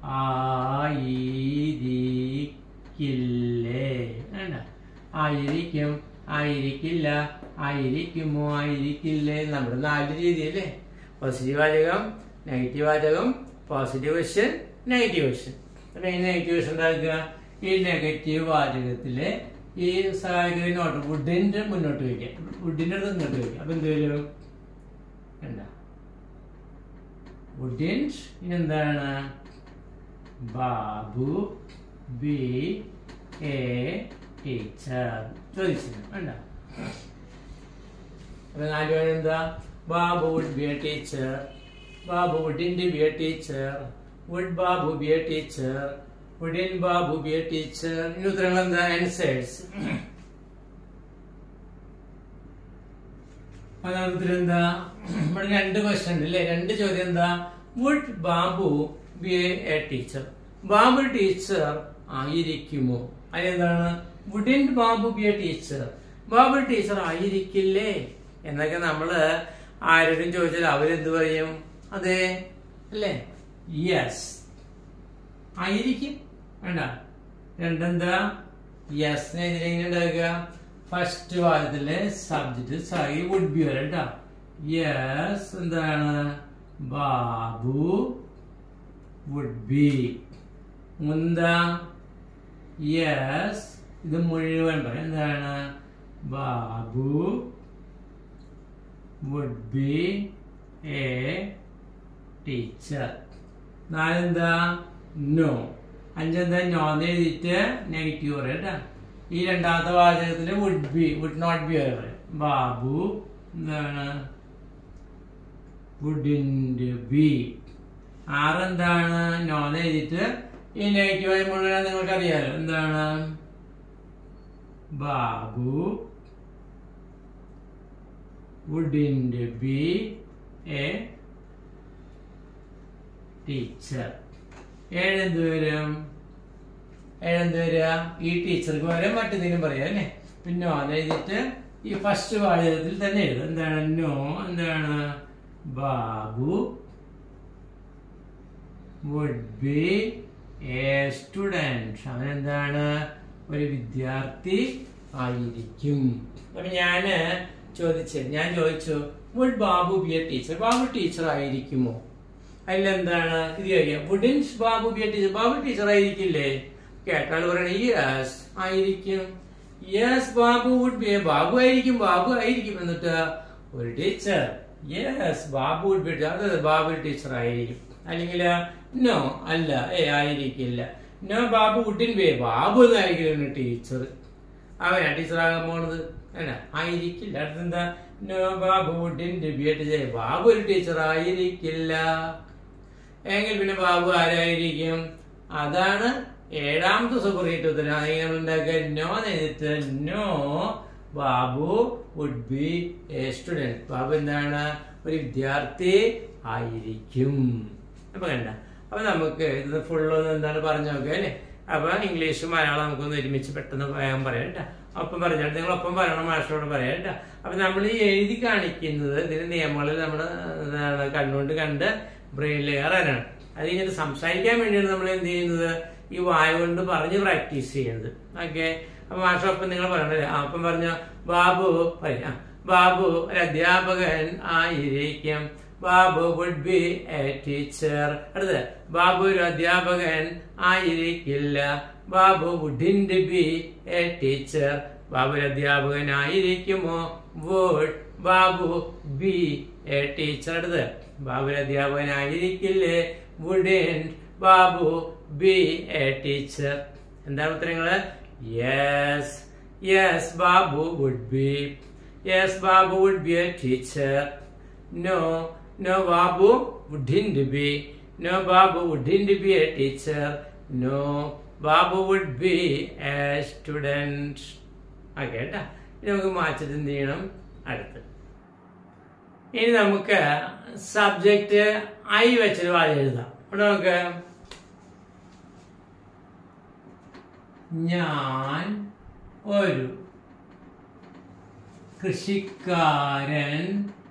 ആയിരിക്കില്ലേ? വേണ്ട, ആയിരിക്കും, ആയിരിക്കില്ല, ആയിരിക്കുമോ, ആയിരിക്കില്ലേ. നമ്മുടെ നാല് രീതിയല്ലേ? പോസിറ്റീവ് വാചകം, നെഗറ്റീവ് വാചകം, പോസിറ്റീവ് ക്വസ്റ്റ്യൻ, നെഗറ്റീവ് ക്വസ്റ്റ്യൻ. അപ്പൊ ഈ നെഗറ്റീവ് ക്വസ്റ്റ്യൻ ഉണ്ടാക്കുക. ഈ നെഗറ്റീവ് വാചകത്തില് ഈ സഹായകര നോട്ട് വുഡിന്റെ മുന്നോട്ട് വയ്ക്കുക. വുഡിന്റെ അടുത്ത് ഇങ്ങോട്ട് വയ്ക്കുക. അപ്പൊ എന്ത് വരും? എന്താ? വുഡിൻ. ഇനി എന്താണ്? ബാബു ബി എ ടീച്ചർ ചോദിച്ചില്ല. വേണ്ട. അപ്പൊ നാല് പേര് എന്താ? Babu would be a teacher, Babu wouldn't be a teacher, would Babu be a teacher, wouldn't Babu be a teacher. ഇനി ഉത്തരങ്ങൾ എന്താ? ആൻസേഴ്സ്. അതായത് എന്താ? ഇവിടെ രണ്ട് ക്വസ്റ്റ്യൻ ഉണ്ട് അല്ലേ? രണ്ട് ചോദ്യം എന്താ? Would Babu be a teacher, Babu teacher ആയിരിക്കുമോ? അതിനെന്താണ്? Wouldn't Babu be a teacher, Babu teacher ആയിരിക്കില്ലേ എന്നൊക്കെ നമ്മള് ആരോടും ചോദിച്ചാൽ അവരെന്ത് പറയും? അതെ അല്ലേ? യെസ്, ആയിരിക്കും. വേണ്ട. രണ്ടെന്താ? യെസ് എങ്ങനെ ഉണ്ടാക്കുക? ഫസ്റ്റ് വാദത്തിലെ സബ്ജക്ട് സായി വുഡ് ബി വരെ കേട്ടോ. യെസ് എന്താണ്? Babu would be. മുന്താ? യെസ് ഇത് മുഴുവൻ പറയാം. എന്താണ്? Babu would be a teacher. നാലെന്താ? നോ. അഞ്ചെന്താ? നോന്ന് എഴുതിയിട്ട് നെഗറ്റീവ് പറയാം കേട്ടാ. ഈ രണ്ടാമത്തെ വാചകത്തില് would be would not be പറയാം. ബാബു എന്താണ്? വുഡിന്റ് ബി. ആറെന്താണ്? നോന്ന് എഴുതിയിട്ട് ഈ നെഗറ്റീവ് ആയി മുഴുവൻ നിങ്ങൾക്ക് അറിയാലോ. എന്താണ്? Babu wouldn't be a teacher. ഏഴെന്ത് വരും? ഏഴെന്ത് വരിക? ഈ ടീച്ചർക്ക് പകരം മറ്റെന്തെങ്കിലും പറയാം അല്ലേ? പിന്നെ നോ എഴുതിയിട്ട് ഈ ഫസ്റ്റ് വാചകത്തിൽ തന്നെ എഴുതും. എന്താണ്? നോ എന്താണ്? Babu would be a student. അവനെന്താണ്? ഒരു വിദ്യാർത്ഥി ആയിരിക്കും. അപ്പൊ ഞാന് ചോദിച്ചു ഞാൻ ചോദിച്ചു would Babu be a teacher, Babu teacher ആയിരിക്കുമോ? അതിലെന്താണ്? ഇത് ചോദിക്കാം. Wouldn't Babu be a teacher, Babu teacher ആയിരിക്കില്ലേ? കേട്ടാൽ പറയണ യെസ് ആയിരിക്കും. Yes Babu would be a, Babu ആയിരിക്കും, ബാബു ആയിരിക്കും. എന്നിട്ട് ഒരു teacher yes Babu would be, അതായത് ബാബു ടീച്ചർ ആയിരിക്കും. അല്ലെങ്കിൽ നോ അല്ല, ഏ ആയിരിക്കില്ല. No Babu wouldn't be a, Babu എന്നായിരിക്കും ടീച്ചർ. അവനാ ടീച്ചർ ആകാൻ പോണത്. അല്ല, ആയിരിക്കില്ല. അടുത്തെന്താ? No Babu wouldn't be a teacher, Babu ഒരു ടീച്ചർ ആയിരിക്കില്ല. എങ്കിൽ പിന്നെ ബാബു ആരായിരിക്കും? അതാണ് ഏഴാമത്തെ സൂപ്പർഹിറ്റ് ഉത്തരം. അതെങ്ങനെ നമ്മൾ ഉണ്ടാക്കുക? നോ എഴുതിട്ട് no Babu would be a student, Babu എന്താണ്? ഒരു വിദ്യാർത്ഥി ആയിരിക്കും. അപ്പൊ കണ്ട. അപ്പൊ നമുക്ക് ഇത് ഫുള്ളൊന്നും എന്താണ് പറഞ്ഞു നോക്കുക അല്ലെ? അപ്പൊ ഇംഗ്ലീഷും മലയാളം നമുക്കൊന്ന് ഒരുമിച്ച് പെട്ടെന്ന് പറയാൻ പറയാം കേട്ടോ. ഒപ്പം പറഞ്ഞാൽ നിങ്ങൾ ഒപ്പം പറയണം, മാഷോട് പറയാം കേട്ടോ. അപ്പൊ നമ്മൾ ഈ എഴുതി കാണിക്കുന്നത് ഇതിന്റെ നിയമങ്ങളിൽ നമ്മൾ കണ്ണുകൊണ്ട് കണ്ട് ബ്രെയിനിൽ കയറാനാണ്. അത് കഴിഞ്ഞിട്ട് സംസാരിക്കാൻ വേണ്ടിയാണ് നമ്മൾ എന്ത് ചെയ്യുന്നത്? ഈ വായ കൊണ്ട് പറഞ്ഞ് പ്രാക്ടീസ് ചെയ്യുന്നത്. ഓക്കെ. അപ്പൊ മാഷൊപ്പം നിങ്ങൾ പറയണല്ലേ? അപ്പം പറഞ്ഞ ബാബു പറയാം. ബാബു ഒരു അധ്യാപകൻ ആയിരിക്കും. Babu would be a teacher. അടുത്ത് ബാബു ഒരു അധ്യാപകൻ ആയിരിക്കില്ല. Babu wouldn't be a teacher. Babu ഒരു അധ്യാപകൻ ആയിരിക്കുമോ? Would Babu be a teacher. അടുത്ത് ബാബു ഒരു അധ്യാപകൻ ആയിരിക്കില്ലേ? Wouldn't Babu be a teacher. എന്താണ് ഉത്തരങ്ങള്? Yes yes Babu would be. Yes, Babu would be a teacher. No, no, Babu wouldn't be. No, Babu wouldn't be a teacher. No, Babu would be a student. Okay, കേട്ടാ. ഇനി നമുക്ക് മാറ്റത്തിൽ എന്ത് ചെയ്യണം? അടുത്ത് ഇനി നമുക്ക് സബ്ജക്റ്റ് ഐ വെച്ചൊരു വാചകം എഴുതാം. ഇവിടെ നമുക്ക് ഞാൻ ഒരു കൃഷിക്കാരൻ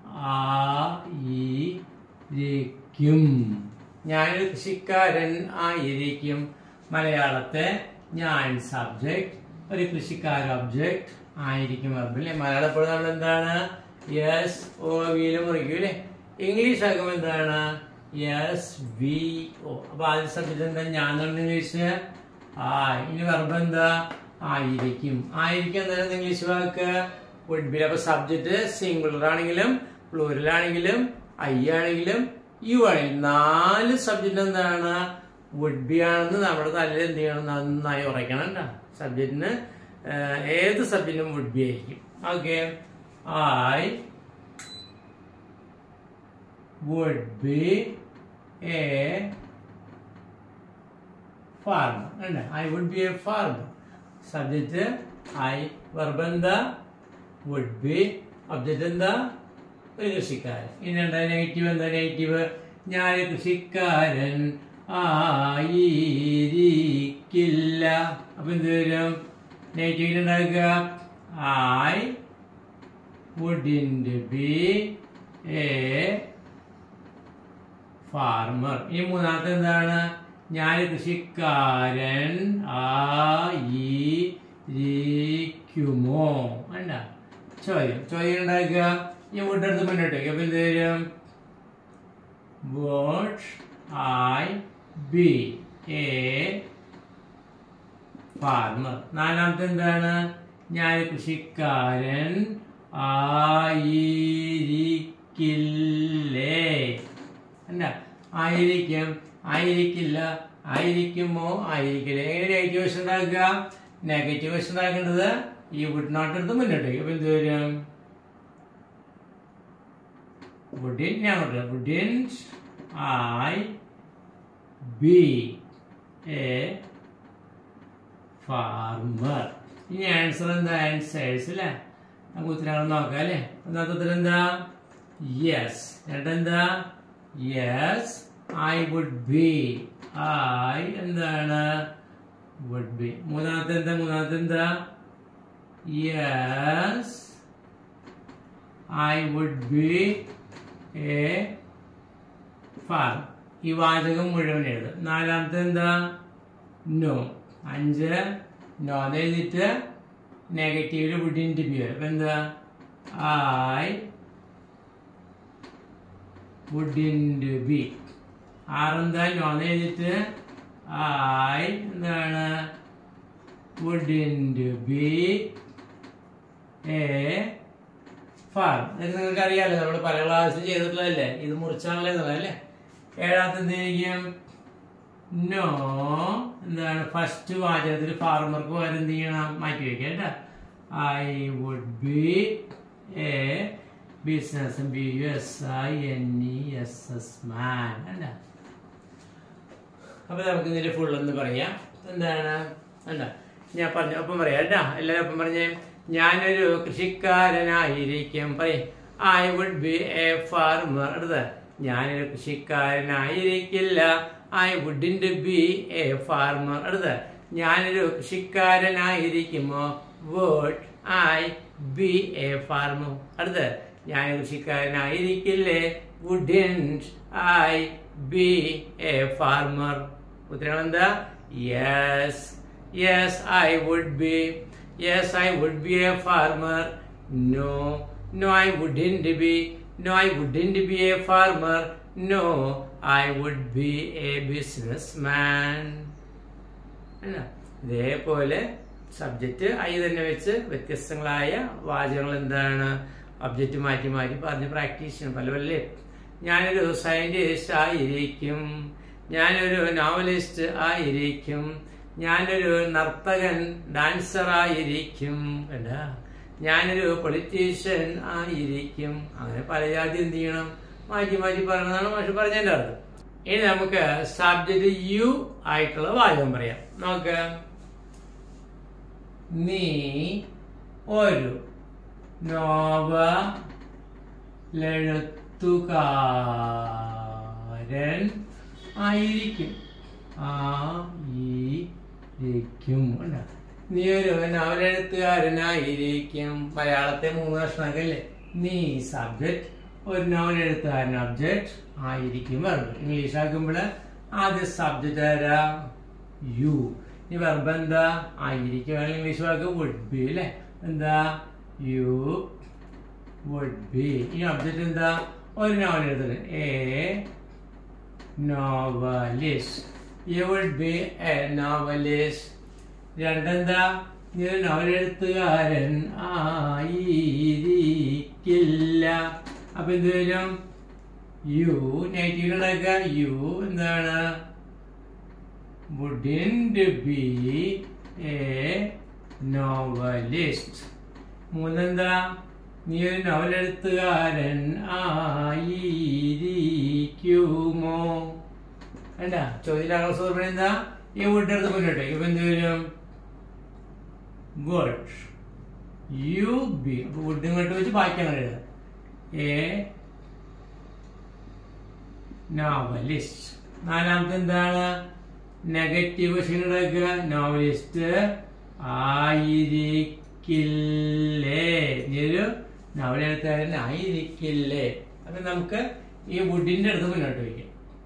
ആയിരിക്കും. ഞാനൊരു കൃഷിക്കാരൻ ആയിരിക്കും. മലയാളത്തെ ഞാൻ സബ്ജക്ട്, ഒരു കൃഷിക്കാരൻ ഒബ്ജക്ട്, ആയിരിക്കും വെർബല്ലേ. മലയാളപ്പെടുന്ന നമ്മൾ എന്താണ്? യെസ് ഓ വിയിലും മുറിക്കും അല്ലേ. ഇംഗ്ലീഷ് ആക്കുമ്പോൾ എന്താണ്? S V O. അപ്പൊ ആദ്യ സബ്ജക്ട് എന്താ? ഞാൻ ഇംഗ്ലീഷ് ആ. ഇനി വെർബ് എന്താ? ആയിരിക്കും. ആയിരിക്കും എന്തായാലും ഇംഗ്ലീഷ് വാക്ക് വുഡ് ബി. അപ്പൊ സബ്ജക്ട് സിംഗുലർ ആണെങ്കിലും പ്ലൂറൽ ആണെങ്കിലും ഐ ആണെങ്കിലും യു ആണെങ്കിലും നാല് സബ്ജക്ട് എന്താണ്? വുഡ് ബി ആണെന്ന് നമ്മുടെ തലയിൽ എന്ത് ചെയ്യണം? നന്നായി ഉറയ്ക്കണം കേട്ടോ. സബ്ജക്റ്റിന് ഏത് സബ്ജക്റ്റിനും വുഡ് ബി ആയിരിക്കും. Okay, I would be a farmer. And I would be a farmer. Subject I, verb എന്താ? would be. Object എന്താ? ഒരു കൃഷിക്കാരൻ. ഇനി എന്താ നെഗറ്റീവ്? എന്താ നെഗറ്റീവ്? ഞാൻ കൃഷിക്കാരൻ ആയിരിക്കില്ല. അപ്പൊ എന്ത് വരും? നെഗറ്റീവ് ഉണ്ടാക്കുക. I wouldn't be a farmer. ഇനി മൂന്നാമത്തെ എന്താണ്? ഞാൻ കൃഷിക്കാരൻ ആയിരിക്കുമോ? അല്ല, ചോദ്യം ചോദ്യം ഉണ്ടാക്കുക. ഈ വീട്ടെടുത്ത് മുന്നോട്ടേക്ക്. അപ്പൊ എന്ത് വരും? would I be a farmer? നാലാമത്തെ എന്താണ്? ഞാൻ കൃഷിക്കാരൻ ആയിരിക്കില്ലേ? അല്ല, ആയിരിക്കും, ആയിരിക്കില്ല, ആയിരിക്കുമോ, ആയിരിക്കില്ല. എങ്ങനെ നെഗറ്റീവ് വശം ഉണ്ടാക്കുക? നെഗറ്റീവ് വശം ഉണ്ടാക്കേണ്ടത് ഈ വുഡ് നോട്ട് എടുത്ത് മുന്നോട്ടേക്ക്. അപ്പൊ എന്ത് വരും? wouldn't ഞാൻ പറയാം. wouldn't I be a farmer? ഇനി ആൻസർ എന്താ? ആൻസേഴ്സ് അല്ലേ. നമുക്ക് ഉത്തരങ്ങൾ നോക്കാം അല്ലേ. ഒന്നാമത്തെ ഉത്തരം എന്താ? യെസ്. രണ്ടെന്താ? Yes I would be. I എന്താണ്? would be. മൂന്നാമത്തെ എന്താ? മൂന്നാമത്തെ എന്താ? yes I would be a farm. ഈ വാചകം മുഴുവൻ എഴുതും. നാലാമത്തെ എന്താ? നോ. അഞ്ച് നോ എഴുതിയിട്ട് നെഗറ്റീവില് വുഡിന്റ് ബി വരും. അപ്പൊ എന്താ? I wouldn't be. ആറെന്താ? നോന്ന് എഴുതിയിട്ട് I എന്താണ്? wouldn't be a farm. നിങ്ങൾക്ക് അറിയാലോ, നമ്മൾ പല ക്ലാസ് ചെയ്തിട്ടുള്ളതല്ലേ. ഇത് മുറിച്ചാണല്ലോ അല്ലേ. ഏഴാമത്തെ എന്തായിരിക്കും? നോ എന്താണ്? ഫസ്റ്റ് വാചകത്തിൽ ഫാർമർക്ക് പകരം എന്ത് ചെയ്യണം? മാറ്റി വയ്ക്കാം കേട്ടോ. I would be a business B U S I N E S S man. അല്ല, അപ്പൊ നമുക്ക് ഇതിന്റെ ഫുൾ എന്ന് പറയാം. എന്താണ്? അല്ല, ഞാൻ പറഞ്ഞു ഒപ്പം പറയാം കേട്ടാ. എല്ലാവരും ഒപ്പം പറഞ്ഞേ. ഞാനൊരു കൃഷിക്കാരനായിരിക്കും. പറയേ. I would be a farmer. അടുത്ത ഞാനൊരു കൃഷിക്കാരനായിരിക്കില്ല. I wouldn't be a farmer. അടുത്ത ഞാനൊരു കൃഷിക്കാരനായിരിക്കുമോ? would I be a farmer. അടുത്ത ഞാൻ കൃഷിക്കാരനായിരിക്കില്ലേ? wouldn't I be a farmer. ഉത്തരം എന്താ? yes yes I would be. yes I would be a farmer. no no I wouldn't be. no I wouldn't be a farmer. no I would be a businessman. ഇതേപോലെ സബ്ജക്റ്റ് ഐ തന്നെ വെച്ച് വ്യത്യസ്തങ്ങളായ വാചകങ്ങൾ എന്താണ്? ഒബ്ജക്റ്റ് മാറ്റി മാറ്റി പറഞ്ഞ് പ്രാക്ടീസ് ചെയ്യണം. പല പല. ഞാനൊരു സയന്റിസ്റ്റ് ആയിരിക്കും. ഞാനൊരു നോവലിസ്റ്റ് ആയിരിക്കും. ഞാനൊരു നർത്തകൻ ഡാൻസർ ആയിരിക്കും. അല്ല, ഞാനൊരു പൊളിറ്റീഷ്യൻ ആയിരിക്കും. അങ്ങനെ പല ജാതി എന്ത് ചെയ്യണം, മാറ്റി മാറ്റി പറയണമെന്നാണ് മാഷ് പറഞ്ഞതിന്റെ അർത്ഥം. ഇനി നമുക്ക് സബ്ജക്റ്റ് യു ആയിട്ടുള്ള വാചകം പറയാം. നോക്ക്. നീ ഒരു നോവലെഴുത്തുകാരൻ ആയിരിക്കും. ആയിരിക്കും. നീ ഒരു നോവലെഴുത്തുകാരനായിരിക്കും. മലയാളത്തെ മൂന്ന് കഷ്ണമൊക്കെ. നീ സബ്ജക്ട്, ഒരു നോവലെഴുത്തുകാരൻ ഒബ്ജക്ട്, ആയിരിക്കും വെർബ്. ഇംഗ്ലീഷ് ആക്കുമ്പോൾ ആദ്യം സബ്ജക്റ്റ് ആരാ? യു. ഈ വെർബ് എന്താ? ആയിരിക്കും. ഇംഗ്ലീഷ് വാക്ക് വുഡ് ബി അല്ലെ? എന്താ? You would be. ഈ ഒബ്ജക്റ്റ് എന്താ? ഒരു നോവൽ എഴുതുന്നത്. A novelist. You would be a novelist. രണ്ടെന്താ? നീ ഒരു നോവൽ എഴുത്തുകാരൻ ആയിരിക്കില്ല. അപ്പൊ എന്ത് വരും? യു നെഗറ്റീവ് ഉണ്ടാക്കുക. യു എന്താണ്? wouldn't be a novelist. മൂന്നെന്താ? നീ ഒരു നോവൽ എഴുത്തുകാരൻ ആയിരിക്കുമോ? വേണ്ട. ചോദ്യത്തിലാകാൻ സൂർപ്പണ എന്താ? ഈ വുഡ് എടുത്ത് മുന്നോട്ട്. ഇപ്പൊ എന്ത് വരും? would you be. അപ്പൊ വുഡ് ഇങ്ങോട്ട് വെച്ച് ബാക്കി അങ്ങനെ എഴുതാം. A novelist. നാലാമത്തെ എന്താണ്? നെഗറ്റീവ് ക്വസ്റ്റ്യൻ ഉണ്ടാക്കുക. നോവലിസ്റ്റ് ആയിരിക്കില്ലേ. ഒരു നോവൽ എഴുത്തുകാരൻ ആയിരിക്കില്ലേ. അപ്പൊ നമുക്ക് ഈ വുഡിന്റെ അടുത്ത് മുന്നോട്ട് വയ്ക്കാം.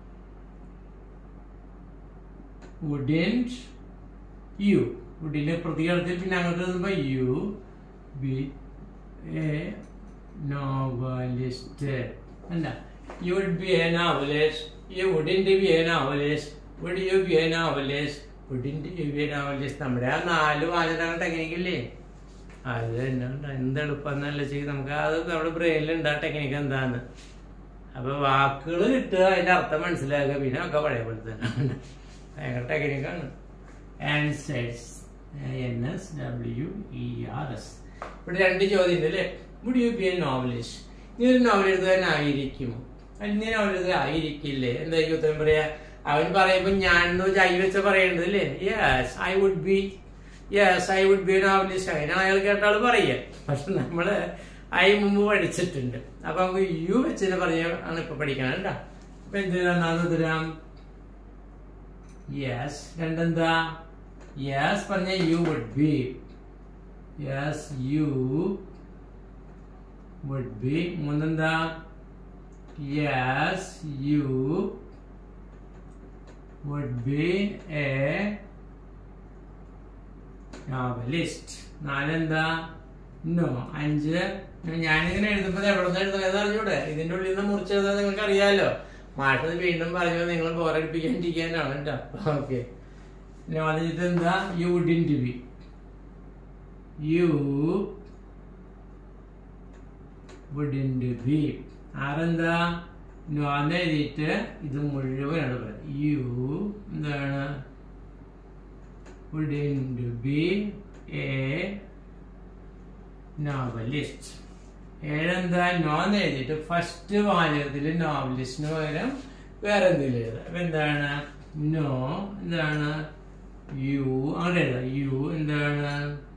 വുഡിന്റ് യു. വുഡിന്റെ പ്രതികരണത്തിൽ പിന്നെ അങ്ങോട്ട് എഴുതുമ്പോ യു ബി എ നോവലിസ്റ്റ്. എന്താ? You would be a novelist. You wouldn't be a novelist. Would you be a novelist? Wouldn't you be a novelist? നമ്മുടെ ആ നാല് വാചകങ്ങൾ ടെക്നിക്കില്ലേ, അത് എന്തെളുപ്പന്നല്ല ചെയ്ത് നമുക്ക് അത് നമ്മുടെ ബ്രെയിനിലുണ്ട് ആ ടെക്നിക്ക് എന്താന്ന്. അപ്പൊ വാക്കുകൾ കിട്ടുക, അതിന്റെ അർത്ഥം മനസ്സിലാക്കുക, പിന്നെ ഒക്കെ പഴയ പോലെ തന്നെ ഭയങ്കര ടെക്നിക്കാണ്. Answers N S W E R S. ഇവിടെ രണ്ട് ചോദ്യം ഉണ്ട് അല്ലേ? Would you be a novelist. നീ ഒരു നോവൽ എഴുതുകാരനായിരിക്കുമോ? നീ നോവൽ എഴുതുകാരായിരിക്കില്ലേ? എന്തായിരിക്കും ഉത്തരം പറയാ? അവൻ പറയുമ്പോ ഞാൻ ജൈ വെച്ച പറയേണ്ടത് അല്ലേ? Yes I would be. Yes I would be novelist. അങ്ങനെയാണ് അയാൾ കേട്ടാൾ പറയുക. പക്ഷെ നമ്മള് ഐ മുമ്പ് പഠിച്ചിട്ടുണ്ട്. അപ്പൊ നമുക്ക് യു വെച്ചിട്ട് പറഞ്ഞ ആണ് ഇപ്പൊ പഠിക്കണം കേട്ടോ. അപ്പൊ എന്ത് തരാം? യെസ്. രണ്ടെന്താ? യെസ് പറഞ്ഞ you would be. Yes you would be. മൂന്നെന്താ? Yes you would be a novelist. നാലെന്താ? നോ. അഞ്ച് ഞാനിങ്ങനെ എഴുതുമ്പോ എവിടെ നിന്ന് എഴുതുന്നത് അറിഞ്ഞൂടെ? ഇതിന്റെ ഉള്ളിൽ നിന്ന് മുറിച്ചെഴുതാൻ നിങ്ങൾക്ക് അറിയാലോ. മാഷത് വീണ്ടും പറഞ്ഞു നിങ്ങൾ ബോറടിപ്പിക്കാണ്ടിരിക്കാനാണ് കേട്ടോ. ഓക്കെ. നോളജിട്ട് എന്താ? You wouldn't be. You wouldn't be. ആറെന്താ? നോന്ന് എഴുതിയിട്ട് ഇത് മുഴുവനാണ് പറയുന്നത്. യു എന്താണ്? wouldn't be a novelist. ഏഴെന്താ? നോന്ന് എഴുതിയിട്ട് ഫസ്റ്റ് വാചകത്തിൽ നോവലിസ്റ്റിന് പകരം വേറെ എന്തെങ്കിലും എഴുതാം. അപ്പൊ എന്താണ്? നോ എന്താണ്? യു അങ്ങനെ എഴുതാം. യു എന്താണ്?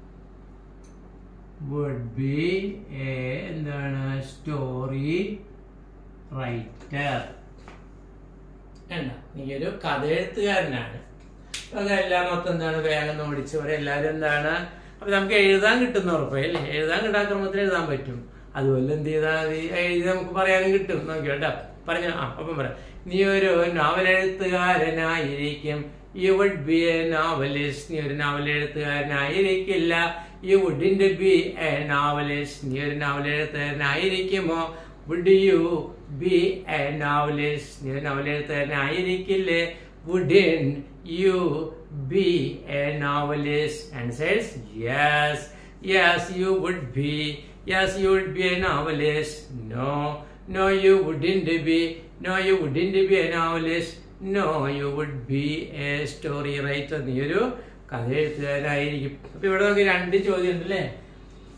would be a എന്താണ്? Story writer. എന്താ? നീ ഒരു കഥ എഴുത്തുകാരനാണ്. അതെല്ലാം മൊത്തം എന്താണ്? വേഗം ഓടിച്ച് പറയും എല്ലാവരും എന്താണ്? അപ്പൊ നമുക്ക് എഴുതാൻ കിട്ടുന്ന ഉറപ്പല്ലേ? എഴുതാൻ കിട്ടാൻ ക്രമത്തിൽ എഴുതാൻ പറ്റും. അതുപോലെ എന്ത് ചെയ്താൽ മതി? എഴുതി നമുക്ക് പറയാനും കിട്ടും. നോക്കി കേട്ടോ. പറഞ്ഞ ആ അപ്പം പറയാം. നീ ഒരു നോവൽ എഴുത്തുകാരനായിരിക്കും. You would be a novelist. നീ ഒരു നോവൽ എഴുത്തുകാരനായിരിക്കില്ല. You wouldn't be a novelist. നീ ഒരു നോവൽ എഴുത്തുകാരനായിരിക്കുമോ? Would you be a novelist? നീ ഒരു നോവൽ എഴുത്തുകാരനായിരിക്കില്ലേ? Wouldn't you be a novelist? Answers yes. Yes, you would be. Yes, you would be a novelist. No. No, you wouldn't be. No, you wouldn't be a novelist. No, you would be a story writer. നീ ഒരു കഥ എഴുത്തുകാരനായിരിക്കും. അപ്പൊ ഇവിടെ നമുക്ക് രണ്ട് ചോദ്യം ഉണ്ട് അല്ലേ?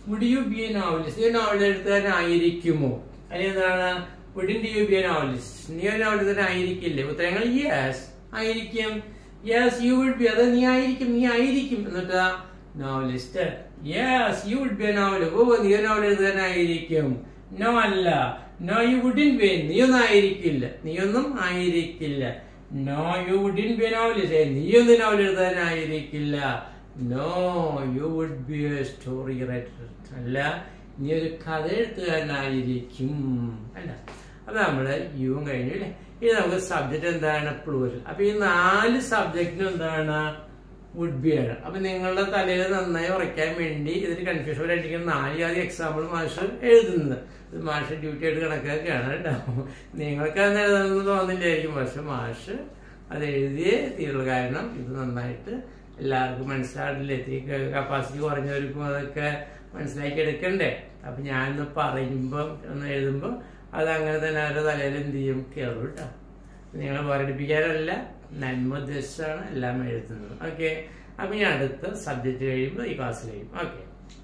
Would you be a novelist? നീ നോവൽ എഴുത്തുകാരനായിരിക്കുമോ? അല്ലെങ്കിൽ എന്താണ് wouldn't you be a novelist? നീ ഒരു നോവൽ എഴുത്തുകാരനായിരിക്കില്ലേ? ഉത്തരങ്ങൾ യെസ്, ആയിരിക്കും. യെസ് യു വുഡ് ബി, അത് നീ ആയിരിക്കും, നീ ആയിരിക്കും. എന്നിട്ട് novelist yes you would be a novel, ഓ നീ ഒരു നോവൽ എഴുതുകാരനായിരിക്കും. നോ അല്ല, നോ യു വുഡിന്റ് ബി, നീയൊന്നും ആയിരിക്കില്ല, നീയൊന്നും ആയിരിക്കില്ല. No you wouldn't be a novelist, നീയൊന്നും നോവൽ എഴുതുകാരനായിരിക്കില്ല. No you would be a story writer, അല്ല നീ ഒരു കഥ എഴുത്തുകാരനായിരിക്കും. അല്ല, അപ്പൊ നമ്മള് യുവും കഴിഞ്ഞു അല്ലേ. ഇനി നമുക്ക് സബ്ജക്ട് എന്താണ്? പ്ലൂറൽ. അപ്പൊ ഈ നാല് സബ്ജക്റ്റിനും എന്താണ്? വുഡ് ബി ആണ്. അപ്പൊ നിങ്ങളുടെ തലയിൽ നന്നായി ഉറയ്ക്കാൻ വേണ്ടി ഇതിന് കൺഫ്യൂഷൻ ആയിരിക്കും നാല് ജാതി എക്സാമ്പിൾ മാഷ് എഴുതുന്നത്. ഇത് മാഷ് ഡ്യൂട്ടി ആയിട്ട് കണക്കാക്കുകയാണ് കേട്ടോ. നിങ്ങൾക്ക് അത് എഴുതാമെന്ന് തോന്നില്ലായിരിക്കും, പക്ഷെ മാഷ് അത് എഴുതിയേ തീരുള്ളൂ. കാരണം ഇത് നന്നായിട്ട് എല്ലാവർക്കും മനസ്സിലാവില്ല. എത്തി കപ്പാസിറ്റി കുറഞ്ഞവർക്കും അതൊക്കെ മനസ്സിലാക്കി എടുക്കണ്ടേ. അപ്പൊ ഞാനൊന്ന് പറയുമ്പം ഒന്ന് എഴുതുമ്പോൾ അത് അങ്ങനെ തന്നെ അവരുടെ തലയിൽ എന്ത് ചെയ്യും? കയറും കേട്ടോ. നിങ്ങളെ പോരടിപ്പിക്കാനല്ല, നന്മ ഉദ്ദേശിച്ചാണ് എല്ലാം എഴുതുന്നത്. ഓക്കെ, അപ്പൊ ഞാൻ അടുത്ത സബ്ജക്ട് കഴിയുമ്പോൾ ഈ ക്ലാസ് കഴിയും. ഓക്കെ,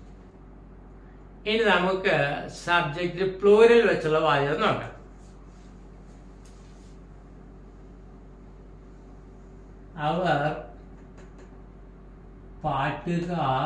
ഇനി നമുക്ക് സബ്ജക്റ്റ് പ്ലൂരൽ വെച്ചുള്ള വാചകം നോക്കാം. അവർ പാട്ടുകാർ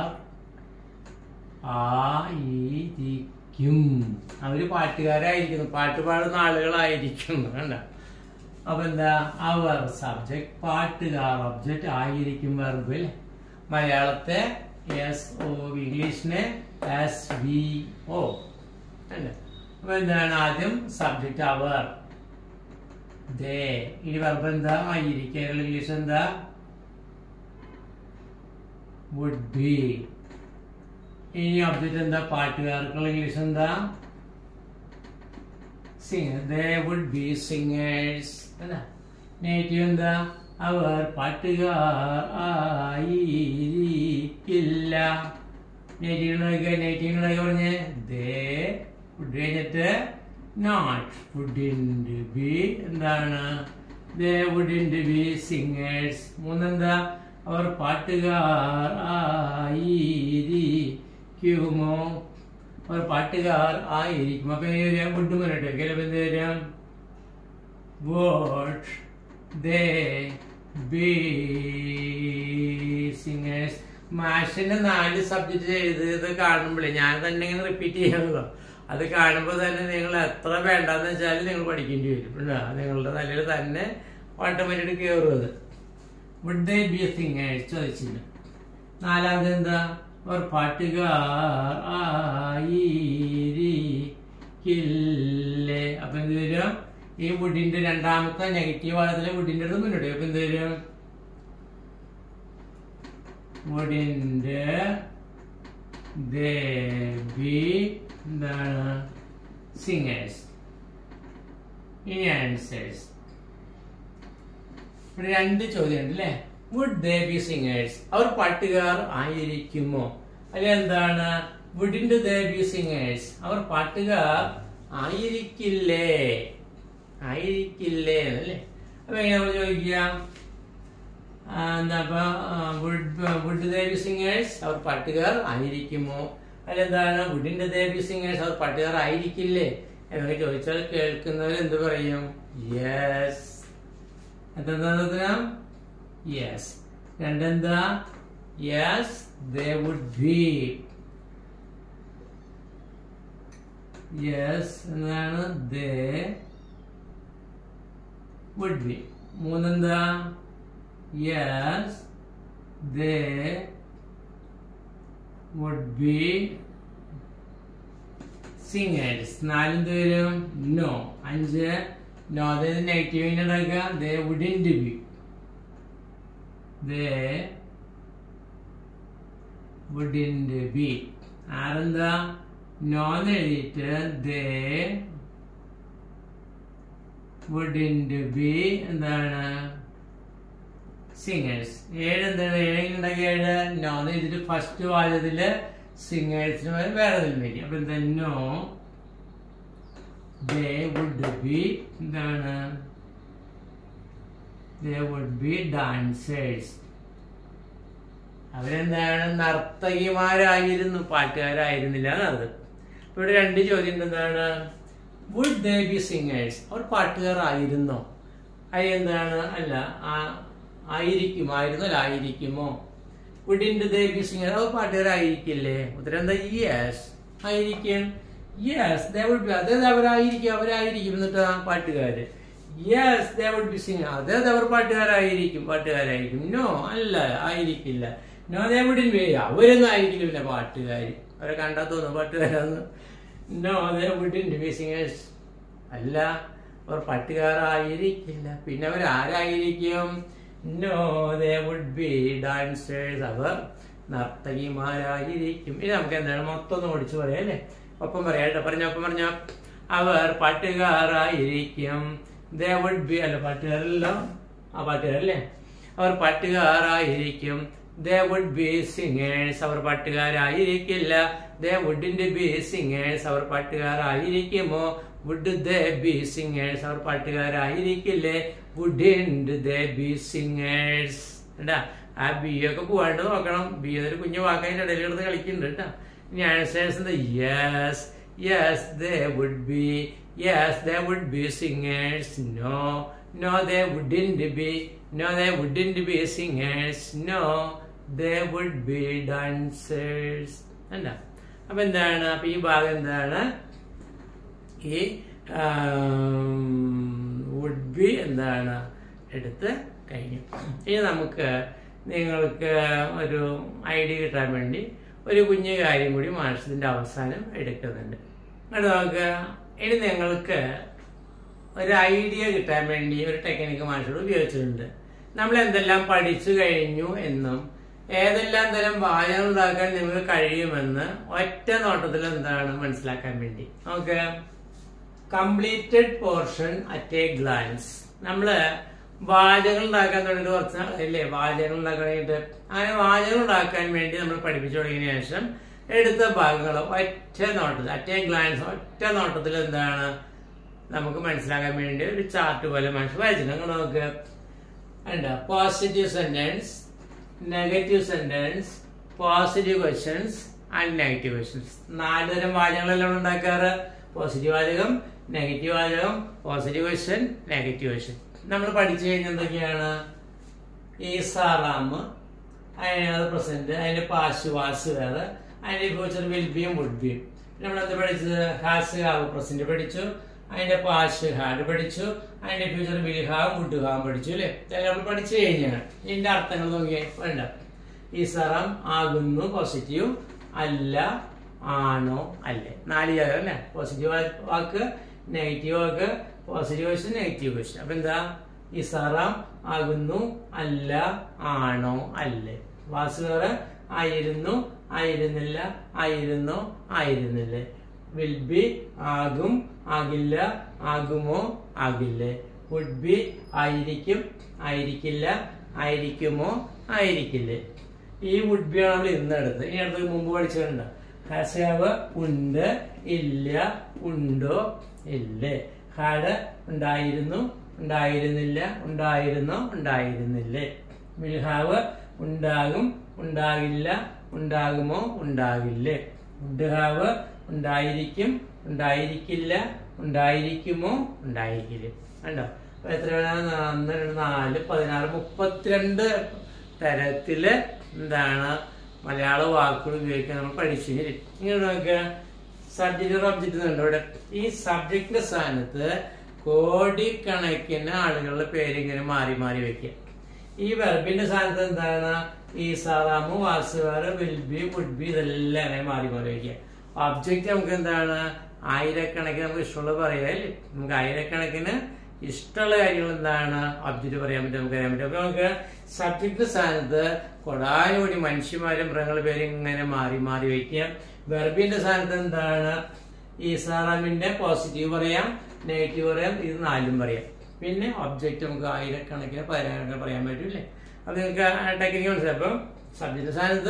ആയിരിക്കും. അവര് പാട്ടുകാരായിരിക്കുന്നു, പാട്ട് പാടുന്ന ആളുകളായിരിക്കും. കണ്ട, അപ്പൊ എന്താ? അവർ സബ്ജക്ട്, പാട്ടുകാർ ഒബ്ജക്റ്റ്, ആയിരിക്കും വെർബ് അല്ലേ. മലയാളത്തെ എസ് ഒ, ഇംഗ്ലീഷിനെ എസ് വി ഒ അല്ലേ. അപ്പൊ എന്താണ്? ആദ്യം സബ്ജക്റ്റ് അവർ, ദേ. ഇനി വെർബ് എന്താ? ആയിരിക്കും. ഇംഗ്ലീഷ് എന്താ? Would be. ഇനി ഒബ്ജക്റ്റ് എന്താ? പാട്ടുകാർക്കുള്ള ഇംഗ്ലീഷ് എന്താ? Singer. They would be singers. Native എന്താ? അവർ പാട്ടുകാർ ആയിരിക്കില്ല. നേറ്റീവിനൊക്കെ നേറ്റീവിനൊക്കെ പറഞ്ഞ് they would കഴിഞ്ഞിട്ട് not wouldn't be എന്താണ്? They wouldn't be singers. മൂന്നെന്താ? അവർ പാട്ടുകാർ ആയിരിക്കുമോ? അവർ പാട്ടുകാർ ആയിരിക്കും. അപ്പൊ വരാം വുഡ് മുന്നോട്ട് വയ്ക്കാം. എന്ത് വരാം? would they be singers. മാഷിന്റെ നാല് സബ്ജക്ട് ചെയ്ത് കാണുമ്പോഴേ ഞാൻ തന്നെ ഇങ്ങനെ റിപ്പീറ്റ് ചെയ്യാമല്ലോ. അത് കാണുമ്പോൾ തന്നെ നിങ്ങൾ എത്ര വേണ്ടെന്ന് വെച്ചാൽ നിങ്ങൾ പഠിക്കേണ്ടി വരും. നിങ്ങളുടെ തലയിൽ തന്നെ ഓട്ടോമാറ്റിക് കയറും അത്. വുഡ് ദേ ബി സിംഗേഴ്സ് ചോദിച്ചില്ല. നാലാമത് എന്താ? അവർ പാട്ടുകാർ ആയിരിക്കില്ലേ. അപ്പൊ എന്ത് വരും? ഈ വുഡിന്റെ രണ്ടാമത്തെ നെഗറ്റീവ് ഭാഗത്തിലെ വുഡിന്റെ അടുത്ത് മുന്നോട്ട്. അപ്പൊ എന്ത് വരും? വുഡിന്റെ ദേ ബി എന്താണ്? സിംഗേഴ്സ്. ഇനി ആൻസേഴ്സ്. ഇവിടെ രണ്ട് ചോദ്യം ഉണ്ട് അല്ലേ. വുഡ് ദേ ബി സിംഗേഴ്സ്, അവർ പാട്ടുകാർ ആയിരിക്കുമോ? അല്ലെ എന്താണ്? വുഡിന്റെ ദേ ബി സിംഗേഴ്സ്, അവർ പാട്ടുകാർ ആയിരിക്കില്ലേ, ആയിരിക്കില്ലേ എന്നല്ലേ. അപ്പൊ എങ്ങനെ നമ്മൾ ചോദിക്കാം? എന്താ? വുഡ് ദേ ബി സിംഗേഴ്സ്, അവർ പാട്ടുകാർ ആയിരിക്കുമോ? അല്ല എന്താണ്? വുഡിന്റെ ദേ ബി സിംഗേഴ്സ്, അവർ പാട്ടുകാർ ആയിരിക്കില്ലേ എന്നൊക്കെ ചോദിച്ചാൽ കേൾക്കുന്നവർ എന്ത് പറയും? യെസ്. എന്താ? യെസ്. രണ്ടെന്താ? Yes they would be. Yes എന്താണ്? They would be. മൂന്നെന്താ? Yes they would be singers. നാലെന്ത് വരും? നോ. അഞ്ച് നോ. അതായത് നെഗറ്റീവിനെ ഉണ്ടാക്കുക. They wouldn't be. They wouldn't be. ആരെന്താ? നോൺ എഴുതിയിട്ട് they wouldn't be എന്താണ്? സിംഗേഴ്സ്. ഏഴ് എന്താണ്? ഏഴെങ്കിലും ഉണ്ടാക്കിയ ഏഴ് നോൺ എഴുതിയിട്ട് ഫസ്റ്റ് വാചകത്തില് സിംഗേഴ്സിന് വേറെ വരും. അപ്പൊ എന്താ? നോ they would be എന്താണ്? They would be dancers. അവരെന്താണ് നർത്തകിമാരായിരുന്നു, പാട്ടുകാരായിരുന്നില്ല എന്നർത്ഥം. ഇവിടെ രണ്ട് ചോദ്യം എന്താണ്? വുഡ് ദേ ബി സിംഗേഴ്സ്, അവർ പാട്ടുകാരായിരുന്നോ? അത് എന്താണ്? അല്ല, ആയിരിക്കും, ആയിരുന്നു അല്ല ആയിരിക്കുമോ? വുഡിന്റ് ദേ ബി സിംഗേഴ്സ്, അവർ പാട്ടുകാരായിരിക്കില്ലേ? ഉത്തരം എന്താ? യെസ്, ആയിരിക്കും. യെസ് ദേ വുഡ് ബി, അതായത് അവരായിരിക്കും, അവരായിരിക്കും എന്നിട്ട് പാട്ടുകാര്. Yes they would be singer, അതായത് അവർ പാട്ടുകാരായിരിക്കും, പാട്ടുകാരായിരിക്കും. നോ, അല്ല, ആയിരിക്കില്ല. നോ ദേ വുഡിന്റ് ബി, അവരൊന്നും ആയിരിക്കില്ല പിന്നെ പാട്ടുകാര്. അവരെ കണ്ടാ തോന്നുന്നു പാട്ടുകാരാന്ന്. No they wouldn't be singers, അല്ല, അവർ പാട്ടുകാരായിരിക്കില്ല. പിന്നെ അവർ ആരായിരിക്കും? No they would be dancers, അവർ നർത്തകിമാരായിരിക്കും. ഇനി നമുക്ക് എന്താണ് മൊത്തം ഒന്ന് ഓടിച്ചു പറയാം അല്ലേ? ഒപ്പം പറയാം കേട്ടോ, പറഞ്ഞ ഒപ്പം പറഞ്ഞ. അവർ പാട്ടുകാരായിരിക്കും. ദേ വുഡ് ബി, അല്ല പാട്ടുകാരല്ലോ, ആ പാട്ടുകാരല്ലേ? അവർ പാട്ടുകാരായിരിക്കും. ദേ വുഡ് ബി സിംഗേഴ്സ്, അവർ പാട്ടുകാരായിരിക്കില്ല. ദേ വുഡിന്റ് ബി സിംഗേഴ്സ്, അവർ പാട്ടുകാരായിരിക്കുമോ? വുഡ് ദേ ബി സിംഗേഴ്സ്, അവർ പാട്ടുകാരായിരിക്കില്ലേ? Wouldn't they be singers. എന്താ ആ ബി ഒക്കെ പോവാണ്ട് നോക്കണം. ബി എന്നൊരു കുഞ്ഞു വാക്കതിന്റെ ഇടയിൽ കിടന്ന് കളിക്കുന്നുണ്ട് കേട്ടോ. ഇനി ആൻസേഴ്സ് എന്താ? Yes, yes they would be, yes they would be singers. No, no they wouldn't be, no they wouldn't be singers. No they would be dancers. അല്ല, അപ്പൊ എന്താണ്? അപ്പൊ ഈ ഭാഗം എന്താണ്? ഈ വുഡ് ബി എന്താണ് എടുത്ത് കഴിഞ്ഞു. ഇനി നമുക്ക് നിങ്ങൾക്ക് ഒരു ഐഡിയ കിട്ടാൻ വേണ്ടി ഒരു കുഞ്ഞു കാര്യം കൂടി മാഷത്തിന്റെ അവസാനം എടുക്കുന്നുണ്ട്. അത് നമുക്ക് ഇനി നിങ്ങൾക്ക് ഒരു ഐഡിയ കിട്ടാൻ വേണ്ടി ഒരു ടെക്നിക്ക് മാഷോട് ഉപയോഗിച്ചിട്ടുണ്ട്. നമ്മൾ എന്തെല്ലാം പഠിച്ചു കഴിഞ്ഞു എന്നും ഏതെല്ലാം തരം വാചകം ഉണ്ടാക്കാൻ നിങ്ങൾക്ക് കഴിയുമെന്ന് ഒറ്റ നോട്ടത്തിൽ എന്താണ് മനസ്സിലാക്കാൻ വേണ്ടി നമുക്ക് completed portion at a glance. നമ്മള് വാചകങ്ങൾ ഉണ്ടാക്കാൻ തുടങ്ങിയിട്ട് കുറച്ച് അല്ലേ വാചകങ്ങൾ ഉണ്ടാക്കാൻ വേണ്ടിയിട്ട് അങ്ങനെ വാചകങ്ങൾ ഉണ്ടാക്കാൻ വേണ്ടി നമ്മൾ പഠിപ്പിച്ചു തുടങ്ങിയതിനു ശേഷം എടുത്ത ഭാഗങ്ങൾ ഒറ്റ നോട്ടത്തിൽ അറ്റ് എ ഗ്ലാൻസ് ഒറ്റ നോട്ടത്തിൽ എന്താണ് നമുക്ക് മനസ്സിലാക്കാൻ വേണ്ടി ഒരു ചാർട്ട് പോലെ മനസ്സിൽ വായിച്ചിട്ടുണ്ട്. നമുക്ക് എന്താ positive sentence, negative sentence, positive questions and negative questions. നാല് തരം വാചകങ്ങളെല്ലാം ഉണ്ടാക്കാറ്. പോസിറ്റീവ് വാചകം, നെഗറ്റീവ് വാചകം, പോസിറ്റീവ് ക്വസ്റ്റ്യൻ, നെഗറ്റീവ് ക്വസ്റ്റ്യൻ. നമ്മൾ പഠിച്ചു കഴിഞ്ഞ എന്തൊക്കെയാണ്? ഈ സാറാം, അതിനത് പ്രസന്റ്, അതിന്റെ പാസ്റ്റ് വാസ് വേറെ, അതിന്റെ ഫ്യൂച്ചർ വിൽ ബിയും വുഡ് ബിയും. നമ്മൾ എന്ത് പഠിച്ചത്? ഹാസ് ഹാവ് പ്രസന്റ് പഠിച്ചു, അതിന്റെ പാസ്റ്റ് ഹാഡ് പഠിച്ചു, അതിന്റെ future will have would have പഠിച്ചു അല്ലെ? നമ്മൾ പഠിച്ചു കഴിഞ്ഞാണ്. ഇതിന്റെ അർത്ഥങ്ങൾ നോക്കിയേ വേണ്ട. ഈ സാറാം ആകുന്നു പോസിറ്റീവ്, അല്ല ആണോ അല്ലേ, നാല് ജാതകം അല്ലെ? പോസിറ്റീവ് വാക്ക്, നെഗറ്റീവ് വാക്ക്, പോസിറ്റീവ് ക്വസ്റ്റ്യൻ, നെഗറ്റീവ് ക്വസ്റ്റ്യൻ. അപ്പൊ എന്താ? ഈ സാറാം ആകുന്നു, അല്ല ആണോ അല്ലേ. വാസ് വേറെ, ആയിരുന്നു, ആയിരുന്നില്ല, ആയിരുന്നു, ആയിരുന്നില്ലേ. വിൽ ബി ആകും, ആകില്ല, ആകുമോ, ആകില്ലേ. വുഡ് ബി ആയിരിക്കും, ആയിരിക്കില്ല, ആയിരിക്കുമോ, ആയിരിക്കില്ലേ. ഈ വുഡ് ബി ആണ് നമ്മൾ ഇന്ന് എടുത്തത്. ഇനി അടുത്ത് മുമ്പ് പഠിച്ചിട്ടുണ്ട്. ഹാസ് ഹാവ് ഉണ്ട്, ഇല്ല, ഉണ്ടോ, ഇല്ലേ. ഹാഡ് ഉണ്ടായിരുന്നു, ഉണ്ടായിരുന്നില്ല, ഉണ്ടായിരുന്നോ, ഉണ്ടായിരുന്നില്ലേ. വിൽ ഹാവ് ഉണ്ടാകും, ഉണ്ടാകില്ല, ഉണ്ടാകുമോ, ഉണ്ടാകില്ലേ. വുഡ് ഹാവ് ഉണ്ടായിരിക്കും, ഉണ്ടായിരിക്കില്ല, ഉണ്ടായിരിക്കുമോ, ഉണ്ടായിരിക്കില്ലേ. കണ്ടോ? അപ്പൊ എത്രയാണ്? ഒന്ന് രണ്ട് നാല് പതിനാറ് മുപ്പത്തിരണ്ട് തരത്തില് എന്താണ് മലയാള വാക്കുകൾ ഉപയോഗിക്കാൻ നമ്മൾ പഠിച്ചു. ഇങ്ങനെ നോക്കുക, സബ്ജക്റ്റ് ഒബ്ജക്റ്റ് ഉണ്ട് ഇവിടെ. ഈ സബ്ജക്റ്റിന്റെ സ്ഥാനത്ത് കോടിക്കണക്കിന് ആളുകളുടെ പേര് ഇങ്ങനെ മാറി മാറി വെക്കുക. ഈ വെർബിന്റെ സ്ഥാനത്ത് എന്താണ്? ഈ സാറാമു, വാസ് വേറെ, വിൽ ബി, വുഡ് ബി, ഇതെല്ലാം അങ്ങനെ മാറി മാറി വെക്കുക. ഒബ്ജക്റ്റ് നമുക്ക് എന്താണ്? ആയിരക്കണക്കിന് നമുക്ക് ഇഷ്ടമുള്ളത് പറയാല്ലേ. നമുക്ക് ആയിരക്കണക്കിന് ഇഷ്ടമുള്ള കാര്യങ്ങൾ എന്താണ് ഒബ്ജക്റ്റ് പറയാൻ പറ്റും, നമുക്ക് അറിയാൻ പറ്റും. അപ്പൊ നമുക്ക് സബ്ജക്റ്റിന്റെ സ്ഥാനത്ത് കൊടാനുകൂടി മനുഷ്യന്മാരും മൃഗങ്ങളുടെ പേര് ഇങ്ങനെ മാറി മാറി വെക്കുക. വെർബിന്റെ സ്ഥാനത്ത് എന്താണ്? ഈ സാറാമിന്റെ പോസിറ്റീവ് പറയാം, നെഗറ്റീവ് പറയാം, ഇത് നാലും പറയാം. പിന്നെ ഒബ്ജക്റ്റ് നമുക്ക് ആയിരക്കണക്കിന് പതിനായിരക്കണക്കിന് പറയാൻ പറ്റൂല്ലേ. അപ്പൊ നിങ്ങൾക്ക് ടെക്നിക്ക് മനസ്സിലായി. അപ്പം സബ്ജക്റ്റിന്റെ സ്ഥാനത്ത്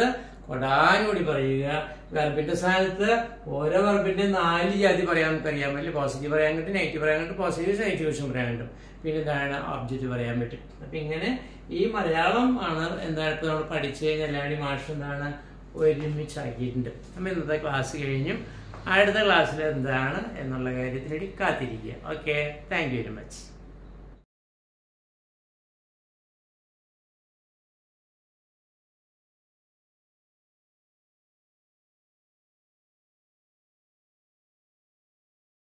കൊടാനുകൂടി പറയുക. വെർബിന്റെ സ്ഥാനത്ത് ഓരോ വെർബിന്റെ നാല് ജാതി പറയാൻ നമുക്കറിയാൻ പറ്റില്ല. പോസിറ്റീവ് പറയാൻ കിട്ടും, നെഗറ്റീവ് പറയാൻ കിട്ടും, പോസിറ്റീവ് നെഗറ്റീവ് പറയാൻ കിട്ടും, പിന്നെ എന്താണ് ഒബ്ജക്റ്റ് പറയാൻ പറ്റും. അപ്പൊ ഇങ്ങനെ ഈ മലയാളം ആണ് എന്താണ് ഇപ്പൊ നമ്മൾ പഠിച്ചു കഴിഞ്ഞാൽ എല്ലാവരും മാഷ് എന്താണ് ഒരുമിച്ചാക്കിയിട്ടുണ്ട്. അപ്പൊ ഇന്നത്തെ ക്ലാസ് കഴിഞ്ഞു. അടുത്ത ക്ലാസ്സിൽ എന്താണ് എന്നുള്ള കാര്യത്തിനേണ്ടി കാത്തിരിക്കുക. Okay, thank you very much.